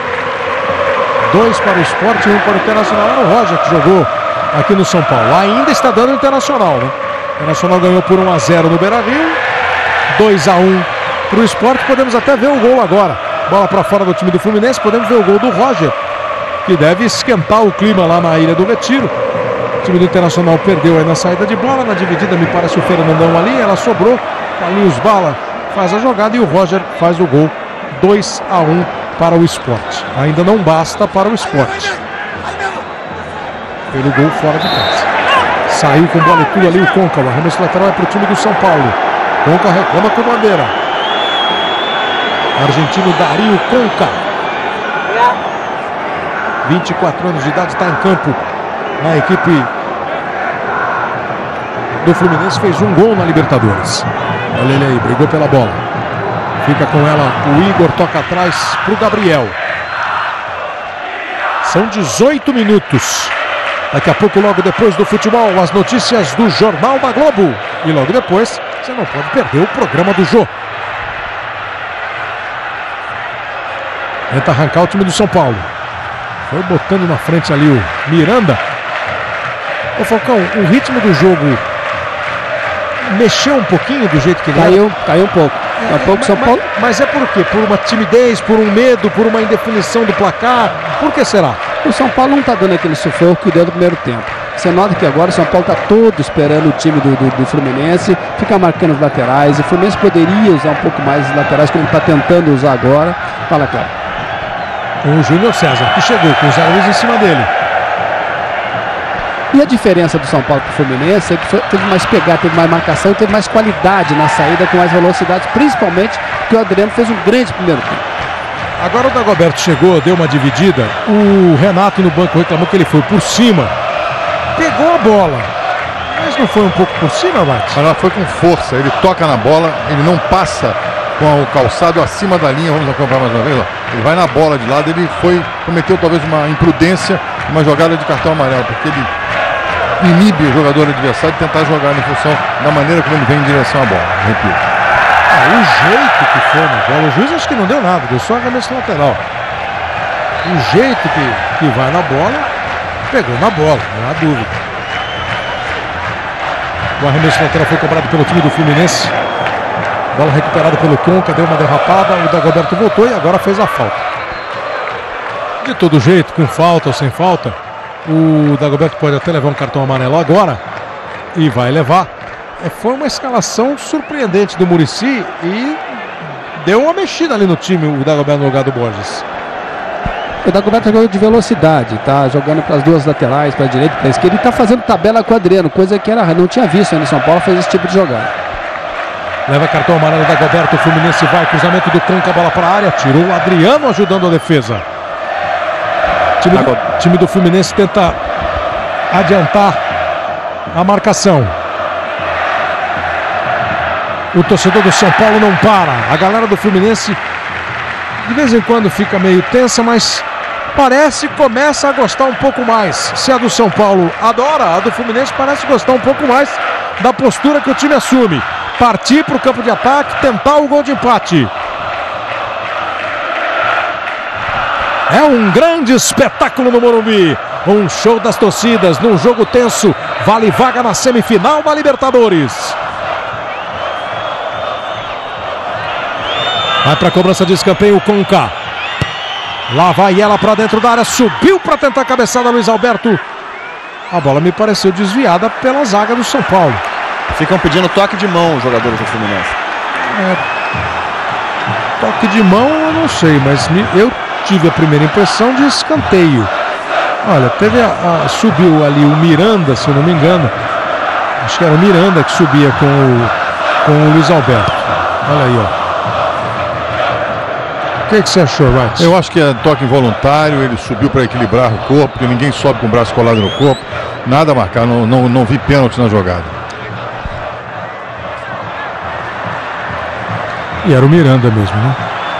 Dois para o Sport e um para o Internacional. Era o Roger que jogou aqui no São Paulo. Ainda está dando o Internacional, né? O Internacional ganhou por um a zero no Beira-Rio. dois a um para o Sport. Podemos até ver o gol agora. Bola para fora do time do Fluminense. Podemos ver o gol do Roger, que deve esquentar o clima lá na Ilha do Retiro. O time do Internacional perdeu aí na saída de bola, na dividida me parece o Fernandão ali, ela sobrou, Carlinhos Bala faz a jogada e o Roger faz o gol. Dois a um para o Sport. Ainda não basta para o Sport pelo gol fora de casa. Saiu com bola e tudo ali o Conca. O arremesso lateral é para o time do São Paulo. Conca reclama com bandeira. Argentino Dario Conca. vinte e quatro anos de idade, está em campo na equipe do Fluminense. Fez um gol na Libertadores. Olha ele aí, brigou pela bola. Fica com ela o Igor, toca atrás para o Gabriel. São dezoito minutos. Daqui a pouco, logo depois do futebol, as notícias do Jornal da Globo. E logo depois, você não pode perder o programa do Jô. Tenta arrancar o time do São Paulo. Foi botando na frente ali o Miranda. Ô Falcão, o ritmo do jogo mexeu um pouquinho do jeito que ele caiu, era? Caiu um pouco. Daqui a pouco mas, São Paulo... mas, mas é por quê? Por uma timidez, por um medo, por uma indefinição do placar? Por que será? O São Paulo não está dando aquele sufoco que deu no primeiro tempo. Você nota que agora o São Paulo está todo esperando o time do, do, do Fluminense, fica marcando os laterais. O Fluminense poderia usar um pouco mais os laterais, como ele está tentando usar agora. Fala, cara. O Júnior César, que chegou com o Zé Luiz em cima dele. E a diferença do São Paulo para o Fluminense é que foi, teve mais pegada, teve mais marcação, teve mais qualidade na saída, com mais velocidade, principalmente porque o Adriano fez um grande primeiro tempo. Agora o Dagoberto chegou, deu uma dividida. O Renato no banco reclamou que ele foi por cima. Pegou a bola. Mas não foi um pouco por cima, Bate? Ela foi com força. Ele toca na bola, ele não passa com o calçado acima da linha. Vamos acompanhar mais uma vez. Ó. Ele vai na bola de lado. Ele foi, cometeu talvez uma imprudência, uma jogada de cartão amarelo, porque ele inibe o jogador adversário de tentar jogar em função da maneira como ele vem em direção à bola. Repito. Ah, o jeito que foi na bola, o juiz acho que não deu nada, deu só arremesso lateral. O jeito que, que vai na bola, pegou na bola, não há dúvida. O arremesso lateral foi cobrado pelo time do Fluminense. Bola recuperada pelo Conca, deu uma derrapada, o Dagoberto voltou e agora fez a falta. De todo jeito, com falta ou sem falta, o Dagoberto pode até levar um cartão amarelo agora, e vai levar. Foi uma escalação surpreendente do Muricy e deu uma mexida ali no time, o Dagoberto no lugar do Borges. O Dagoberto jogou de velocidade, tá jogando para as duas laterais, para a direita e para a esquerda, e tá fazendo tabela com o Adriano, coisa que era, não tinha visto ainda no São Paulo fazer esse tipo de jogada. Leva cartão amarelo da Dagoberto, o Fluminense vai, cruzamento do Conca, bola para a área, tirou o Adriano ajudando a defesa. Time do, time do Fluminense tenta adiantar a marcação. O torcedor do São Paulo não para. A galera do Fluminense de vez em quando fica meio tensa, mas parece que começa a gostar um pouco mais. Se a do São Paulo adora, a do Fluminense parece gostar um pouco mais da postura que o time assume. Partir para o campo de ataque, tentar o gol de empate. É um grande espetáculo no Morumbi. Um show das torcidas num jogo tenso. Vale vaga na semifinal da Libertadores. Vai para a cobrança de escanteio o Conca. Lá vai ela para dentro da área. Subiu para tentar a cabeçada Luiz Alberto. A bola me pareceu desviada pela zaga do São Paulo. Ficam pedindo toque de mão os jogadores do Fluminense. É, toque de mão eu não sei, mas me, eu tive a primeira impressão de escanteio. Olha, teve a, a, subiu ali o Miranda, se eu não me engano. Acho que era o Miranda que subia com o, com o Luiz Alberto. Olha aí, ó. O que, que você achou, Wright? Eu acho que é toque involuntário, ele subiu para equilibrar o corpo, porque ninguém sobe com o braço colado no corpo. Nada a marcar, não, não, não vi pênalti na jogada. E era o Miranda mesmo, né?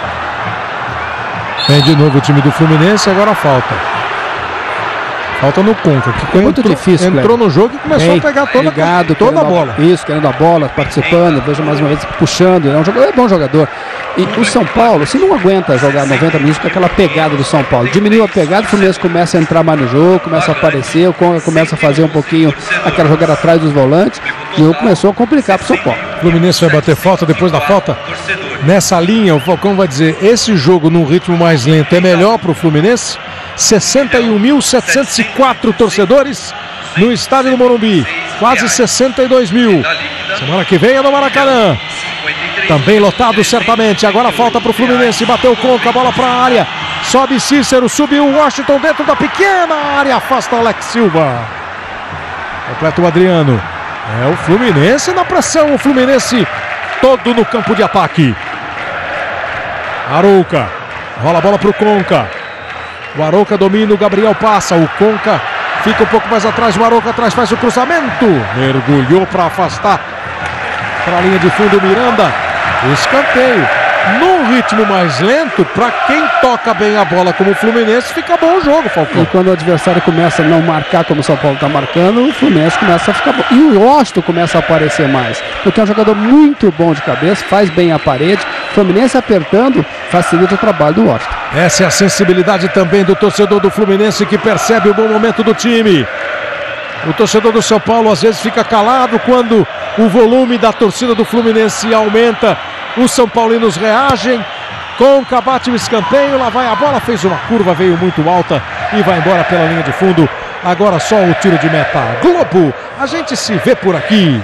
Vem de novo o time do Fluminense, agora falta. Falta no Conca, que é muito entrou, difícil, entrou Cleber. no jogo e começou Bem, a pegar toda, ligado, toda a bola. A, isso, querendo a bola, participando, veja mais uma vez, puxando. É um jogador, é bom jogador. E o São Paulo, se não aguenta jogar noventa minutos com aquela pegada do São Paulo, diminuiu a pegada, o Fluminense começa a entrar mais no jogo, começa a aparecer, o Conca começa a fazer um pouquinho aquela jogada atrás dos volantes, e o jogo começou a complicar para o São Paulo. O Fluminense vai bater falta depois da falta. Nessa linha, o Falcão vai dizer, esse jogo num ritmo mais lento é melhor para o Fluminense? sessenta e um mil setecentos e quatro torcedores no estádio do Morumbi, quase sessenta e dois mil. Semana que vem é no Maracanã, também lotado certamente. Agora falta para o Fluminense, bateu o Conca, bola para a área, sobe Cícero, subiu o Washington dentro da pequena área, afasta Alex Silva. Completa o Adriano. É o Fluminense na pressão. O Fluminense todo no campo de ataque. Arouca. Rola a bola para o Conca. O Arouca domina, o Gabriel passa. O Conca fica um pouco mais atrás. O Arouca atrás faz o cruzamento. Mergulhou para afastar para a linha de fundo. Miranda. Escanteio. Num ritmo mais lento, para quem toca bem a bola como o Fluminense, fica bom o jogo, Falcão. E quando o adversário começa a não marcar como o São Paulo está marcando, o Fluminense começa a ficar bom. E o Washington começa a aparecer mais, porque é um jogador muito bom de cabeça, faz bem a parede. O Fluminense apertando facilita o trabalho do Washington. Essa é a sensibilidade também do torcedor do Fluminense, que percebe o bom momento do time. O torcedor do São Paulo às vezes fica calado quando o volume da torcida do Fluminense aumenta. Os São Paulinos reagem. Conca bate o escanteio, lá vai a bola, fez uma curva, veio muito alta e vai embora pela linha de fundo. Agora só o tiro de meta. Globo, a gente se vê por aqui.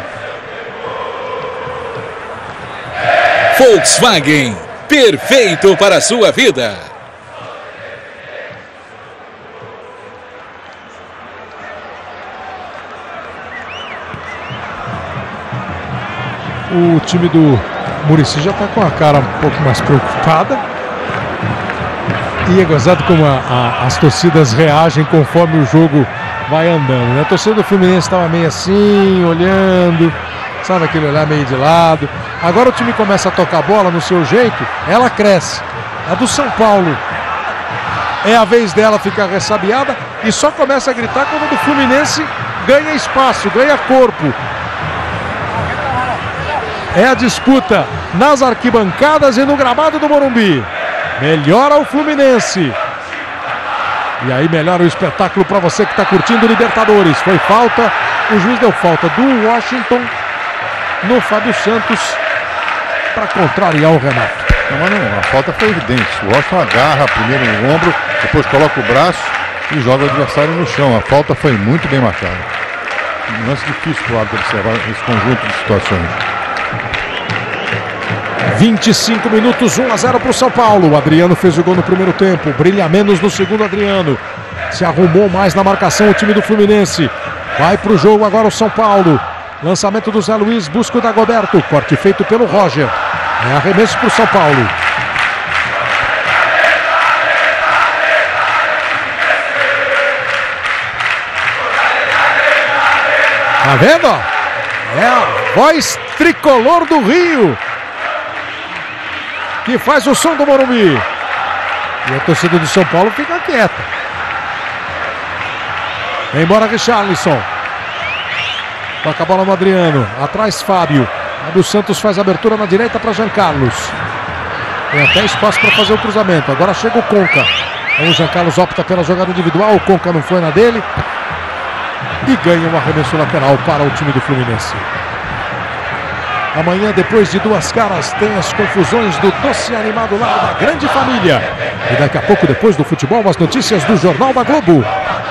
Volkswagen, perfeito para a sua vida. O time do Muricy já está com a cara um pouco mais preocupada. E é gozado como a, a, as torcidas reagem conforme o jogo vai andando, né? A torcida do Fluminense estava meio assim, olhando, sabe, aquele olhar meio de lado. Agora o time começa a tocar a bola no seu jeito, ela cresce. A do São Paulo é a vez dela ficar ressabiada e só começa a gritar quando o do Fluminense ganha espaço, ganha corpo. É a disputa nas arquibancadas e no gramado do Morumbi. Melhora o Fluminense. E aí melhora o espetáculo para você que está curtindo o Libertadores. Foi falta, o juiz deu falta do Washington no Fábio Santos para contrariar o Renato. Não, mas não, a falta foi evidente. O Washington agarra primeiro no ombro, depois coloca o braço e joga o adversário no chão. A falta foi muito bem marcada. Um lance difícil para o árbitro observar esse conjunto de situações. vinte e cinco minutos, um a zero para o São Paulo. O Adriano fez o gol no primeiro tempo, brilha menos no segundo. Adriano se arrumou mais na marcação o time do Fluminense. Vai para o jogo agora o São Paulo. Lançamento do Zé Luiz, busca o Dagoberto. Corte feito pelo Roger. É arremesso para o São Paulo. Tá vendo? É a voz tricolor do Rio que faz o som do Morumbi. E a torcida do São Paulo fica quieta. Vem embora Richarlison. Toca a bola no Adriano. Atrás Fábio. Fábio Santos faz a abertura na direita para Jean Carlos. Tem até espaço para fazer o cruzamento. Agora chega o Conca. O Jean Carlos opta pela jogada individual. O Conca não foi na dele. E ganha um arremesso lateral para o time do Fluminense. Amanhã, depois de Duas Caras, tem as confusões do doce animado lá da grande família. E daqui a pouco, depois do futebol, as notícias do Jornal da Globo.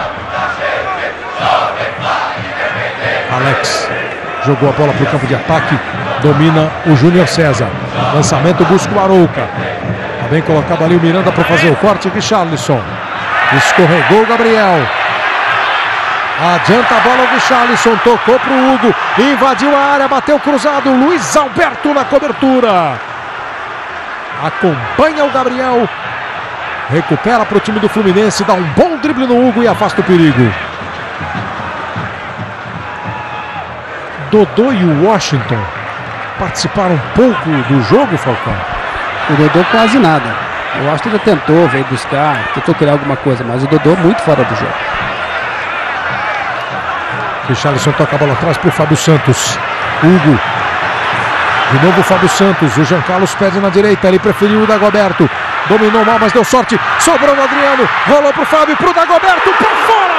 Alex jogou a bola para o campo de ataque. Domina o Júnior César. Lançamento busca o Arouca. Está bem colocado ali o Miranda para fazer o corte. Richarlison. Escorregou o Gabriel. Adianta a bola o Richarlison, tocou para o Hugo, invadiu a área, bateu cruzado, Luiz Alberto na cobertura. Acompanha o Gabriel, recupera para o time do Fluminense, dá um bom drible no Hugo e afasta o perigo. Dodô e o Washington participaram um pouco do jogo, Falcão? O Dodô quase nada. O Washington já tentou, veio buscar, tentou criar alguma coisa, mas o Dodô muito fora do jogo. Richarlison toca a bola atrás para o Fábio Santos. Hugo. De novo o Fábio Santos. O Jean Carlos pede na direita. Ele preferiu o Dagoberto. Dominou mal, mas deu sorte. Sobrou o Adriano. Rolou para o Fábio. Para o Dagoberto. Por fora!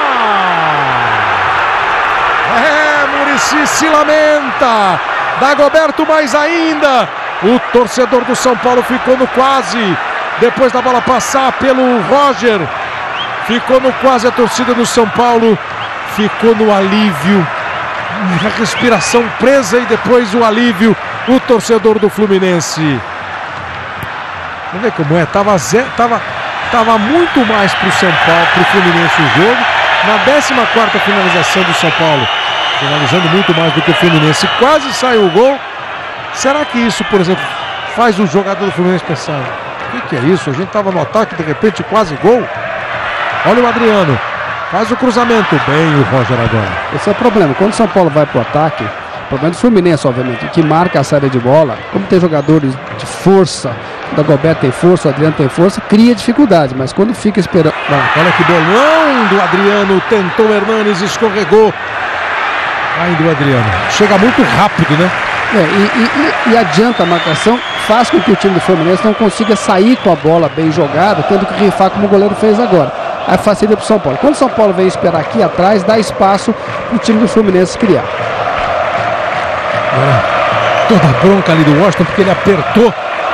É, Muricy se lamenta. Dagoberto mais ainda. O torcedor do São Paulo ficou no quase. Depois da bola passar pelo Roger. Ficou no quase a torcida do São Paulo. Ficou no alívio, a respiração presa e depois o alívio, o torcedor do Fluminense. Vamos ver como é, tava, tava, tava muito mais para o São Paulo, para o Fluminense o jogo. Na décima quarta finalização do São Paulo, finalizando muito mais do que o Fluminense. Quase saiu o gol. Será que isso, por exemplo, faz o jogador do Fluminense pensar: o que, que é isso? A gente estava no ataque, de repente quase gol. Olha o Adriano, faz o cruzamento. Bem o Roger agora. Esse é o problema. Quando o São Paulo vai para o ataque, o problema do Fluminense, obviamente, que marca a saída de bola, como tem jogadores de força, o Dagoberto tem força, o Adriano tem força, cria dificuldade, mas quando fica esperando... Olha que bolão do Adriano, tentou Hernanes, escorregou. Ainda o Adriano, chega muito rápido, né? É, e, e, e adianta a marcação, faz com que o time do Fluminense não consiga sair com a bola bem jogada, tendo que rifar como o goleiro fez agora. Aí facilita para o São Paulo. Quando o São Paulo vem esperar aqui atrás, dá espaço para o time do Fluminense criar. Agora, toda a bronca ali do Washington, porque ele apertou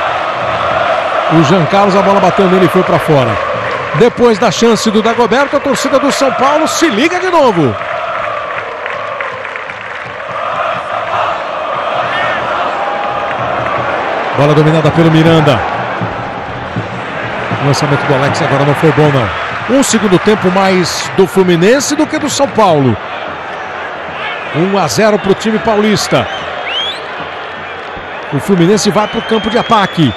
o Jean Carlos, a bola bateu nele e foi para fora. Depois da chance do Dagoberto, a torcida do São Paulo se liga de novo. Bola dominada pelo Miranda. O lançamento do Alex agora não foi bom, não. Um segundo tempo mais do Fluminense do que do São Paulo. um a zero para o time paulista. O Fluminense vai para o campo de ataque.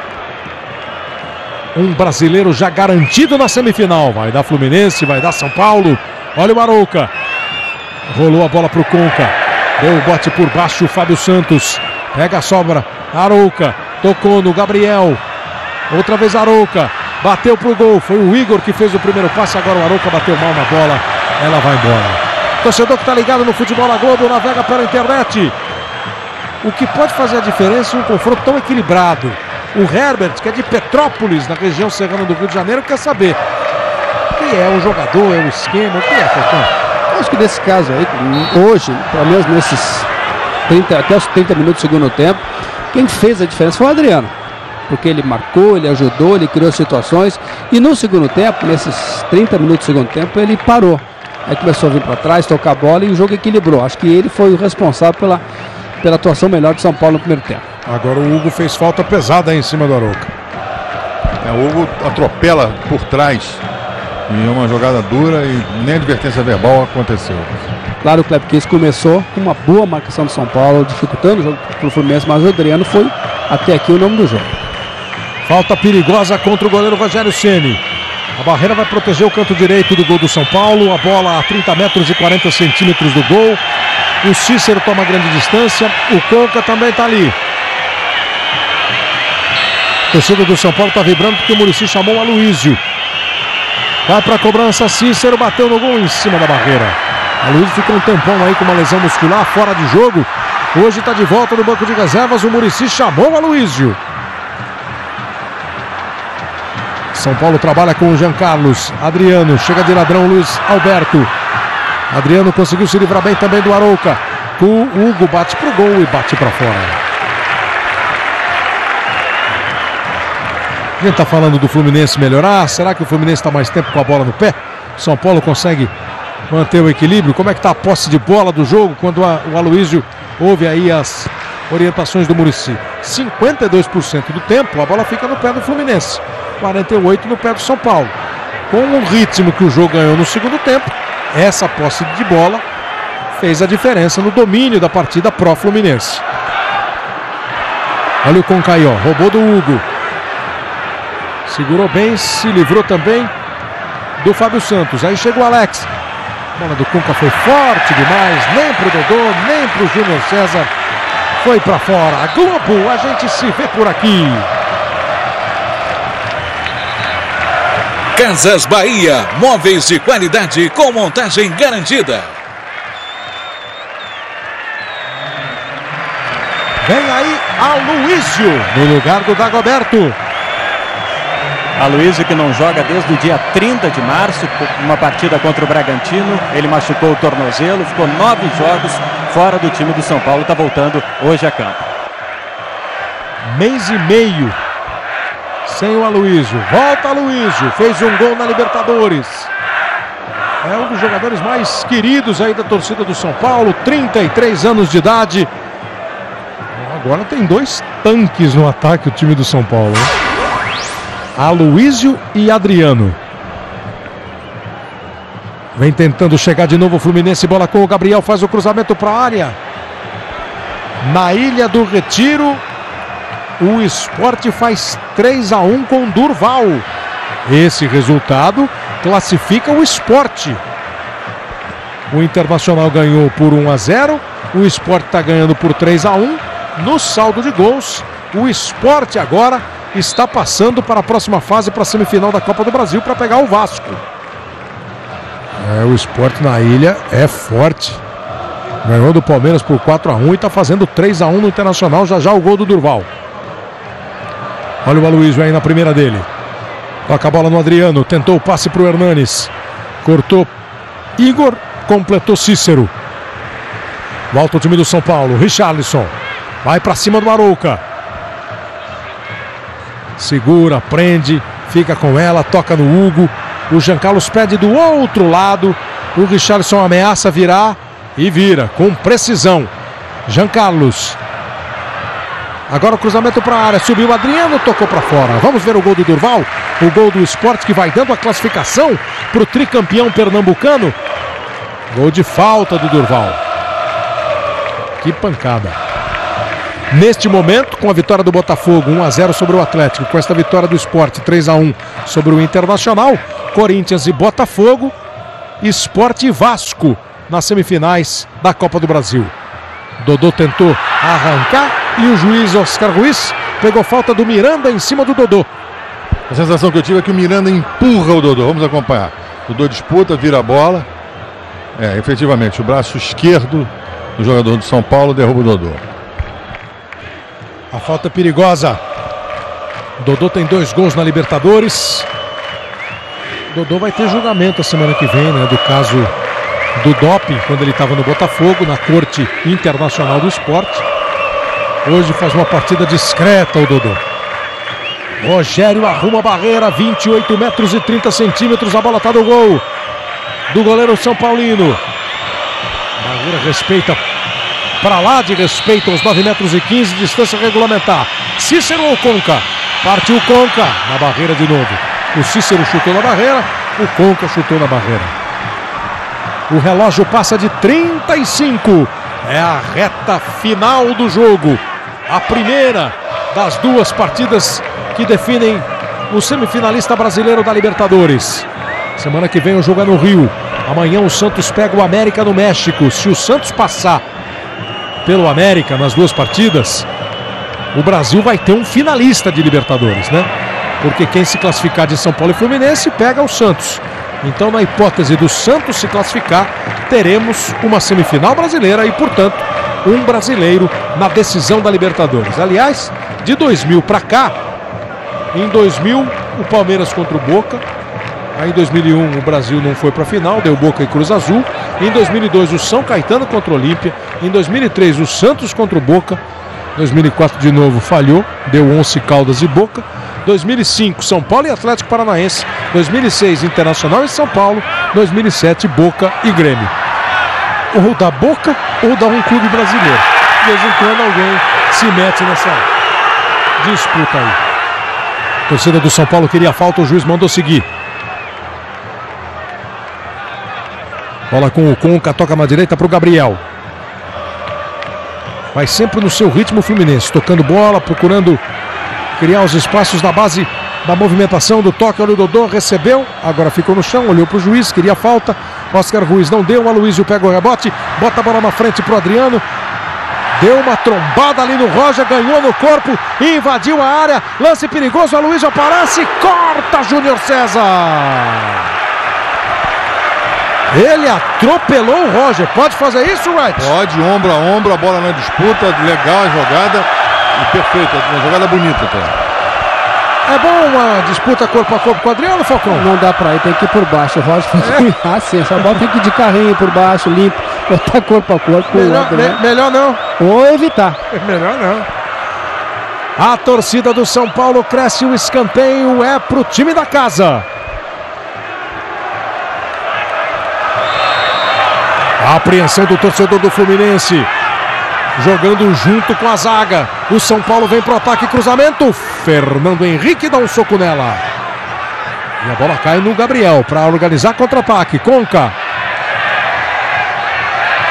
Um brasileiro já garantido na semifinal. Vai dar Fluminense, vai dar São Paulo. Olha o Arouca. Rolou a bola para o Conca. Deu o bote por baixo o Fábio Santos. Pega a sobra. Arouca. Tocou no Gabriel. Outra vez Arouca. Bateu pro gol. Foi o Igor que fez o primeiro passe. Agora o Arouca bateu mal na bola. Ela vai embora. Torcedor que está ligado no Futebol na Globo, navega pela internet. O que pode fazer a diferença em um confronto tão equilibrado? O Herbert, que é de Petrópolis, na região serrana do Rio de Janeiro, quer saber o que é o jogador, é o esquema, o que é, Totão? Acho que nesse caso aí, hoje, pelo menos nesses trinta, até os trinta minutos do segundo tempo, quem fez a diferença foi o Adriano. Porque ele marcou, ele ajudou, ele criou situações. E no segundo tempo, nesses trinta minutos do segundo tempo, ele parou. Aí começou a vir para trás, tocar a bola e o jogo equilibrou. Acho que ele foi o responsável pela, pela atuação melhor de São Paulo no primeiro tempo. Agora o Hugo fez falta pesada aí em cima do Arouca. É, o Hugo atropela por trás. E é uma jogada dura e nem advertência verbal aconteceu. Claro, o Clepquis começou com uma boa marcação do São Paulo, dificultando o jogo para o Fluminense, mas o Adriano foi até aqui o nome do jogo. Falta perigosa contra o goleiro Rogério Ceni. A barreira vai proteger o canto direito do gol do São Paulo. A bola a trinta metros e quarenta centímetros do gol. O Cícero toma grande distância. O Conca também está ali. A torcida do São Paulo está vibrando porque o Muricy chamou o Aloísio. Vai para a cobrança. Cícero bateu no gol em cima da barreira. A Aloísio ficou um tempão aí com uma lesão muscular fora de jogo. Hoje está de volta no banco de reservas. O Muricy chamou o Aloísio. São Paulo trabalha com o Jean Carlos. Adriano, chega de ladrão Luiz Alberto. Adriano conseguiu se livrar bem também do Arouca. O Hugo bate pro gol e bate para fora. A gente tá falando do Fluminense melhorar. Será que o Fluminense está mais tempo com a bola no pé? São Paulo consegue manter o equilíbrio? Como é que tá a posse de bola do jogo quando a, o Aloísio ouve aí as orientações do Muricy? cinquenta e dois por cento do tempo a bola fica no pé do Fluminense. quarenta e oito por cento no pé do São Paulo. Com o ritmo que o jogo ganhou no segundo tempo, essa posse de bola fez a diferença no domínio da partida pró-Fluminense. Olha o Concaió, roubou do Hugo. Segurou bem, se livrou também do Fábio Santos. Aí chega o Alex. A bola do Conca foi forte demais, nem pro Dodô, nem pro Júnior César. Foi pra fora. A Globo, a gente se vê por aqui. Casas Bahia, móveis de qualidade com montagem garantida. Vem aí Aloísio no lugar do Dagoberto. Aloísio que não joga desde o dia trinta de março, uma partida contra o Bragantino. Ele machucou o tornozelo, ficou nove jogos fora do time do São Paulo, está voltando hoje a campo. Mês e meio sem o Aloísio. Volta Aloísio, fez um gol na Libertadores. É um dos jogadores mais queridos aí da torcida do São Paulo, trinta e três anos de idade. Agora tem dois tanques no ataque o time do São Paulo, hein? Aloísio e Adriano. Vem tentando chegar de novo o Fluminense, bola com o Gabriel, faz o cruzamento para a área. Na Ilha do Retiro, o Sport faz três a um com Durval. Esse resultado classifica o Sport. O Internacional ganhou por um a zero, o Sport está ganhando por três a um. No saldo de gols, o Sport agora está passando para a próxima fase, para a semifinal da Copa do Brasil, para pegar o Vasco. É, o Sport na Ilha é forte. Ganhou do Palmeiras por quatro a um e está fazendo três a um no Internacional. Já já o gol do Durval. Olha o Aloysio aí na primeira dele. Toca a bola no Adriano. Tentou o passe para o Hernanes. Cortou Igor. Completou Cícero. Volta o time do São Paulo. Richarlison. Vai para cima do Arouca. Segura, prende. Fica com ela. Toca no Hugo. O Jean Carlos pede do outro lado. O Richarlison ameaça virar. E vira com precisão. Jean Carlos. Agora o cruzamento para a área. Subiu o Adriano, tocou para fora. Vamos ver o gol do Durval. O gol do Sport que vai dando a classificação para o tricampeão pernambucano. Gol de falta do Durval. Que pancada. Neste momento, com a vitória do Botafogo um a zero sobre o Atlético, com esta vitória do Sport três a um sobre o Internacional, Corinthians e Botafogo, Sport e Vasco nas semifinais da Copa do Brasil. Dodô tentou arrancar e o juiz Oscar Ruiz pegou falta do Miranda em cima do Dodô. A sensação que eu tive é que o Miranda empurra o Dodô. Vamos acompanhar. O Dodô disputa, vira a bola. É, efetivamente, o braço esquerdo do jogador do São Paulo derruba o Dodô. A falta é perigosa. Dodô tem dois gols na Libertadores. Dodô vai ter julgamento a semana que vem, né, do caso do doping, quando ele estava no Botafogo, na Corte Internacional do Esporte. Hoje faz uma partida discreta o Dodô. Rogério arruma a barreira, vinte e oito metros e trinta centímetros, a bola está no gol do goleiro São Paulino. Barreira respeita, para lá de respeito aos nove metros e quinze, distância regulamentar. Cícero ou Conca? Partiu Conca, na barreira de novo. O Cícero chutou na barreira, o Conca chutou na barreira. O relógio passa de trinta e cinco. É a reta final do jogo. A primeira das duas partidas que definem o semifinalista brasileiro da Libertadores. Semana que vem o jogo é no Rio. Amanhã o Santos pega o América no México. Se o Santos passar pelo América nas duas partidas, o Brasil vai ter um finalista de Libertadores, né? Porque quem se classificar de São Paulo e Fluminense pega o Santos. Então, na hipótese do Santos se classificar, teremos uma semifinal brasileira e, portanto, um brasileiro na decisão da Libertadores. Aliás, de dois mil para cá, em dois mil, o Palmeiras contra o Boca. Aí, em dois mil e um, o Brasil não foi para a final, deu Boca e Cruz Azul. Em dois mil e dois, o São Caetano contra o Olímpia. Em dois mil e três, o Santos contra o Boca. Em dois mil e quatro, de novo, falhou, deu Once Caldas e Boca. dois mil e cinco, São Paulo e Atlético Paranaense. dois mil e seis, Internacional e São Paulo. dois mil e sete, Boca e Grêmio. Ou da Boca ou da um clube brasileiro. De vez em quando alguém se mete nessa disputa aí. A torcida do São Paulo queria falta, o juiz mandou seguir. Bola com o Conca, toca na direita para o Gabriel. Vai sempre no seu ritmo o Fluminense, tocando bola, procurando criar os espaços na base da movimentação do toque. Olha o Dodô, recebeu, agora ficou no chão, olhou para o juiz, queria falta. Oscar Ruiz não deu, o Aloysio pega o rebote, bota a bola na frente para o Adriano. Deu uma trombada ali no Roger, ganhou no corpo, invadiu a área, lance perigoso, o Aloysio aparece, corta Júnior César. Ele atropelou o Roger, pode fazer isso, Wright? Pode, ombro a ombro, a bola na disputa, legal a jogada. E perfeito, uma jogada bonita, tá? É bom uma disputa corpo a corpo com o Adriano, Falcão? Não dá pra ir, tem que ir por baixo. O Roger tem que ir assim, essa bola tem que ir de carrinho por baixo, limpo, botar corpo a corpo. Melhor, me, melhor não. Ou evitar. Melhor não. A torcida do São Paulo cresce, o escanteio é pro time da casa. A apreensão do torcedor do Fluminense. Jogando junto com a zaga. O São Paulo vem pro ataque, cruzamento. Fernando Henrique dá um soco nela. E a bola cai no Gabriel para organizar contra-ataque. Conca.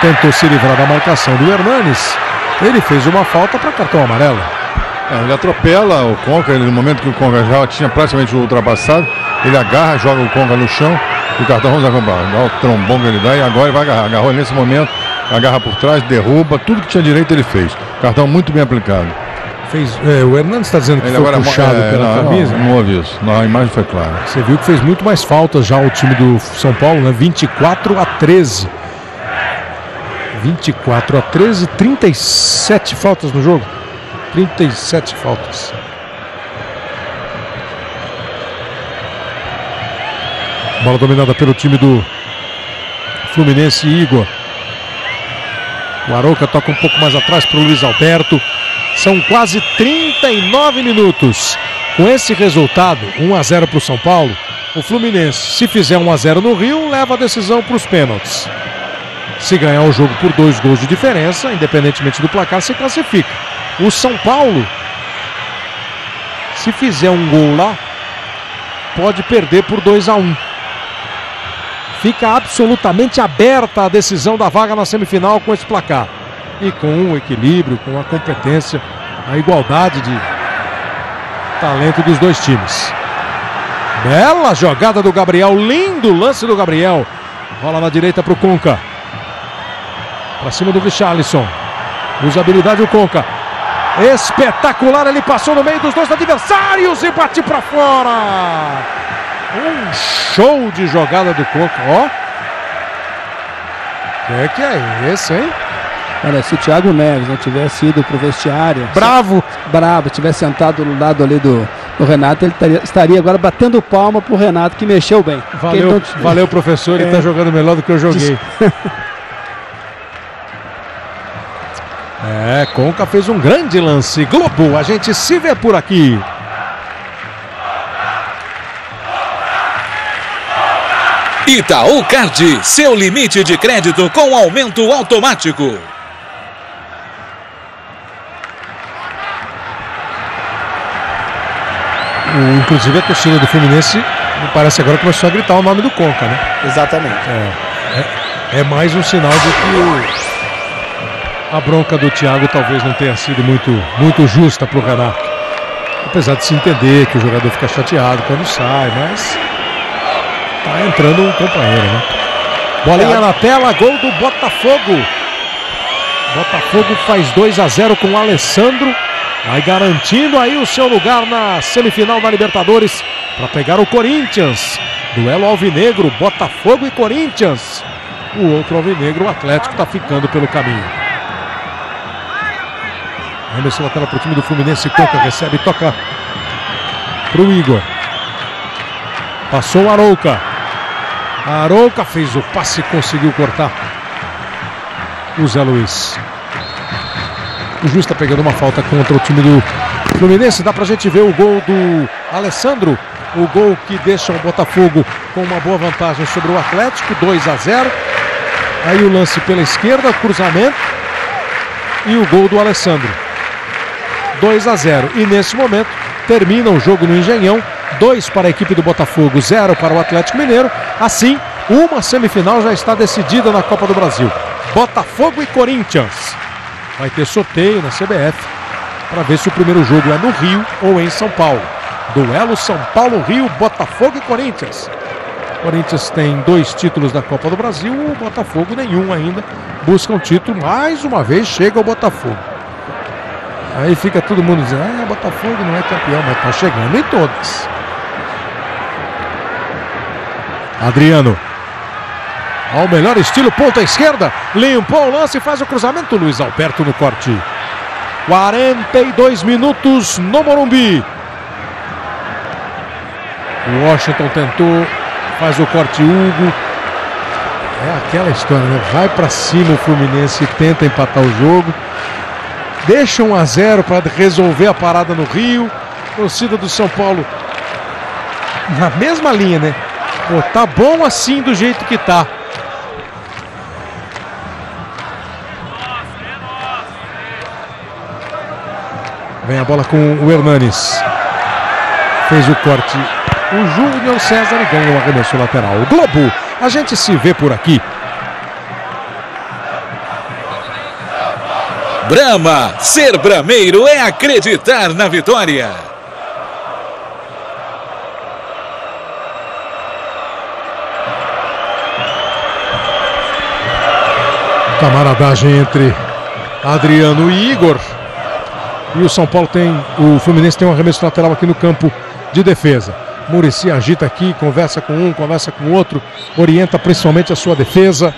tentou se livrar da marcação do Hernanes. Ele fez uma falta para cartão amarelo. É, ele atropela o Conca, ele, no momento que o Conca já tinha praticamente ultrapassado, ele agarra, joga o Conca no chão e o cartão vamos acompanhar. Dá o trombão que ele dá e agora ele vai agarrar. Agarrou nesse momento, agarra por trás, derruba, tudo que tinha direito ele fez. Cartão muito bem aplicado. Fez, é, o Hernandes está dizendo que ele foi agora puxado é, pela não, camisa. Não, não houve isso, não, a imagem foi clara. Você viu que fez muito mais faltas já o time do São Paulo, né? vinte e quatro a treze. vinte e quatro a treze, trinta e sete faltas no jogo. trinta e sete faltas. Bola dominada pelo time do Fluminense, Igor. O Arouca toca um pouco mais atrás para o Luiz Alberto. São quase trinta e nove minutos. Com esse resultado, um a zero para o São Paulo, o Fluminense, se fizer um a zero no Rio, leva a decisão para os pênaltis. Se ganhar o jogo por dois gols de diferença, independentemente do placar, se classifica. O São Paulo, se fizer um gol lá, pode perder por dois a um. Fica absolutamente aberta a decisão da vaga na semifinal com esse placar. E com o equilíbrio, com a competência, a igualdade de talento dos dois times. Bela jogada do Gabriel, lindo lance do Gabriel. Rola na direita para o Conca. Para cima do Richarlison. Usa habilidade o Conca. Espetacular, ele passou no meio dos dois adversários e bate para fora. Um show de jogada do Conca, ó. O que é esse, hein? Olha, se o Thiago Neves não tivesse ido pro vestiário... Bravo! Bravo, tivesse sentado do lado ali do, do Renato, ele taria, estaria agora batendo palma pro Renato, que mexeu bem. Valeu, não... valeu professor, ele é... tá jogando melhor do que eu joguei. É, Conca fez um grande lance. Globo, a gente se vê por aqui. Itaú Card, seu limite de crédito com aumento automático. Inclusive a torcida do Fluminense, me parece agora, começou a gritar o nome do Conca, né? Exatamente. É, é, é mais um sinal de que o, a bronca do Thiago talvez não tenha sido muito, muito justa para o Renato. Apesar de se entender que o jogador fica chateado quando sai, mas tá entrando um companheiro, né? Bolinha é. na tela, gol do Botafogo. Botafogo faz dois a zero com o Alessandro. Vai garantindo aí o seu lugar na semifinal da Libertadores para pegar o Corinthians. Duelo alvinegro, Botafogo e Corinthians. O outro alvinegro, o Atlético, está ficando pelo caminho. Arremesso na tela para o time do Fluminense. Conca recebe, toca para o Igor. Passou o Arouca. Arouca fez o passe e conseguiu cortar o Zé Luiz. O juiz está pegando uma falta contra o time do Fluminense. Dá pra gente ver o gol do Alessandro. O gol que deixa o Botafogo com uma boa vantagem sobre o Atlético. dois a zero. Aí o lance pela esquerda, cruzamento. E o gol do Alessandro. dois a zero. E nesse momento termina o jogo no Engenhão. dois para a equipe do Botafogo, zero para o Atlético Mineiro. Assim, uma semifinal já está decidida na Copa do Brasil. Botafogo e Corinthians. Vai ter sorteio na C B F para ver se o primeiro jogo é no Rio ou em São Paulo. Duelo São Paulo-Rio, Botafogo e Corinthians. Corinthians tem dois títulos da Copa do Brasil, o Botafogo nenhum ainda. Busca um título, mais uma vez chega o Botafogo. Aí fica todo mundo dizendo, ah, Botafogo não é campeão, mas está chegando em todas. Adriano. Ao melhor estilo, ponta esquerda, limpou o lance e faz o cruzamento. Luiz Alberto no corte. quarenta e dois minutos no Morumbi. O Washington tentou, faz o corte Hugo. É aquela história, né? Vai pra cima o Fluminense e tenta empatar o jogo. Deixa um a zero para resolver a parada no Rio. Torcida do São Paulo na mesma linha, né? Pô, tá bom assim do jeito que tá. Vem a bola com o Hernanes. Fez o corte o Júnior César e ganha o arremesso lateral. O Globo, a gente se vê por aqui. Brahma, ser brameiro é acreditar na vitória. Camaradagem entre Adriano e Igor. E o São Paulo tem, o Fluminense tem um arremesso lateral aqui no campo de defesa. Muricy agita aqui, conversa com um, conversa com o outro, orienta principalmente a sua defesa.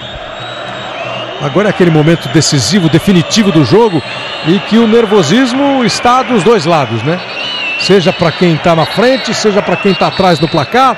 Agora é aquele momento decisivo, definitivo do jogo, e que o nervosismo está dos dois lados, né? Seja para quem está na frente, seja para quem está atrás do placar.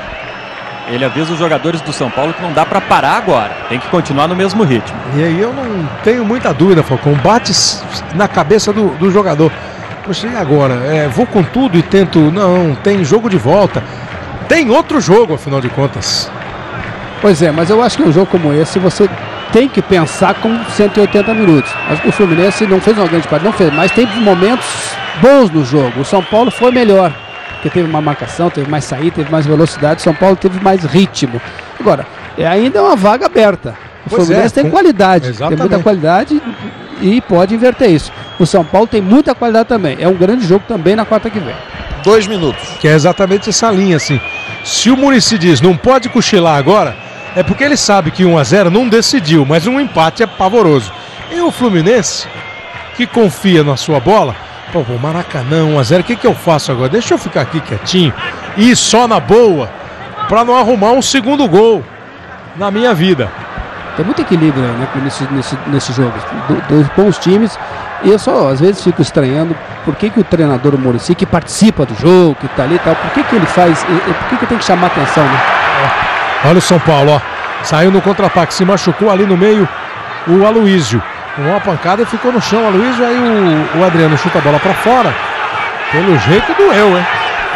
Ele avisa os jogadores do São Paulo que não dá para parar agora, tem que continuar no mesmo ritmo. E aí eu não tenho muita dúvida, Falcão, bate na cabeça do, do jogador. Poxa, e agora? É, vou com tudo e tento... Não, tem jogo de volta. Tem outro jogo, afinal de contas. Pois é, mas eu acho que um jogo como esse, você tem que pensar com cento e oitenta minutos. Acho que o Fluminense não fez uma grande parte, não fez, mas teve momentos bons no jogo. O São Paulo foi melhor, porque teve uma marcação, teve mais saída, teve mais velocidade. O São Paulo teve mais ritmo. Agora, é ainda uma vaga aberta. O pois Fluminense é, tem com... qualidade, Exatamente. tem muita qualidade e pode inverter isso. O São Paulo tem muita qualidade também. É um grande jogo também na quarta que vem. Dois minutos. Que é exatamente essa linha, assim. Se o Muricy diz, não pode cochilar agora, é porque ele sabe que um a zero não decidiu, mas um empate é pavoroso. E o Fluminense, que confia na sua bola, pô, Maracanã, um a zero, o que, que eu faço agora? Deixa eu ficar aqui quietinho e ir só na boa, para não arrumar um segundo gol na minha vida. Tem muito equilíbrio, né, nesse, nesse, nesse jogo. Do, dos bons times. E eu só, às vezes, fico estranhando por que, que o treinador Muricy, que participa do jogo, que tá ali e tal, por que, que ele faz, e, e, por que, que tem que chamar atenção, né? Olha o São Paulo, ó. Saiu no contra-ataque, se machucou ali no meio o Aloísio. Uma pancada e ficou no chão o Aloísio, aí o, o Adriano chuta a bola pra fora. Pelo jeito doeu, hein?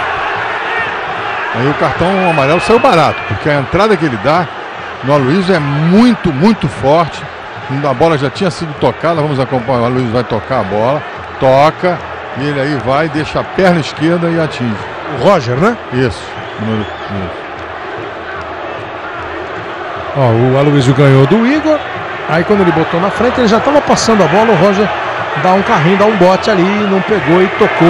Aí o cartão amarelo saiu barato, porque a entrada que ele dá no Aloísio é muito, muito forte. A bola já tinha sido tocada, vamos acompanhar. O Aloísio vai tocar a bola, toca, e ele aí vai, deixa a perna esquerda e atinge. O Roger, né? Isso. Número, isso. Ó, o Aloísio ganhou do Igor. Aí quando ele botou na frente, ele já estava passando a bola. O Roger dá um carrinho, dá um bote ali, não pegou e tocou.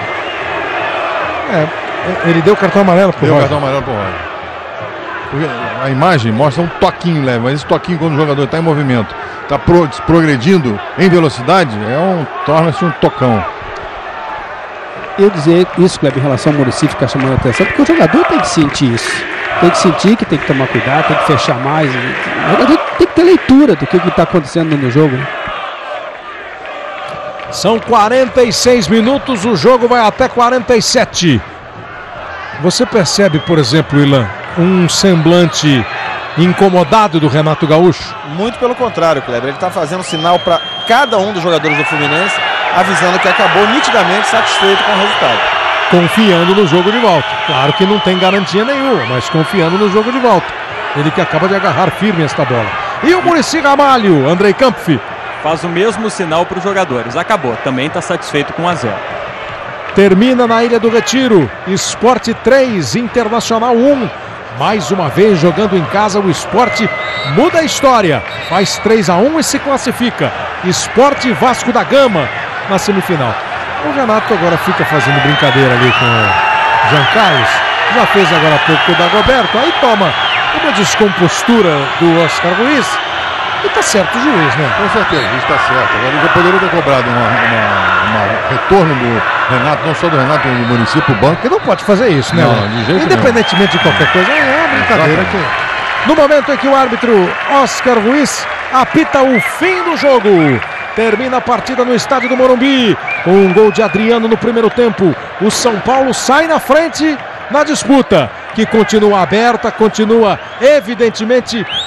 É, ele deu cartão amarelo pro Deu Roger. cartão amarelo pro Roger. Porque a imagem mostra um toquinho leve, mas esse toquinho, quando o jogador está em movimento, está pro, progredindo em velocidade, é um, torna-se um tocão. Eu dizer isso, Kleber, em relação ao Muricy ficar chamando a atenção, porque o jogador tem que sentir isso. Tem que sentir que tem que tomar cuidado, tem que fechar mais. O jogador tem que ter leitura do que está acontecendo no jogo. São quarenta e seis minutos, o jogo vai até quarenta e sete. Você percebe, por exemplo, Ilan, um semblante incomodado do Renato Gaúcho? Muito pelo contrário, Kleber. Ele está fazendo sinal para cada um dos jogadores do Fluminense, avisando que acabou nitidamente satisfeito com o resultado. Confiando no jogo de volta. Claro que não tem garantia nenhuma, mas confiando no jogo de volta. Ele que acaba de agarrar firme esta bola. E o Muricy Ramalho, Andrei Kampf. Faz o mesmo sinal para os jogadores. Acabou, também está satisfeito com um a zero. Termina na Ilha do Retiro. Sport três, Internacional um. Mais uma vez jogando em casa, o Sport muda a história. Faz três a um e se classifica. Sport Vasco da Gama na semifinal. O Renato agora fica fazendo brincadeira ali com o Jean Carlos. Já fez agora há pouco com o Dagoberto. Aí toma uma descompostura do Oscar Ruiz. E tá certo o juiz, né? Com certeza, o juiz tá certo. Agora ele já poderia ter cobrado uma, uma, uma retorno do Renato, não só do Renato, do município, pro banco. Porque não pode fazer isso, né? Não, de jeito Independentemente nenhum. de qualquer coisa, é uma brincadeira. Que... No momento em que o árbitro Oscar Ruiz apita o fim do jogo. Termina a partida no estádio do Morumbi. Com um gol de Adriano no primeiro tempo. O São Paulo sai na frente na disputa, que continua aberta, continua evidentemente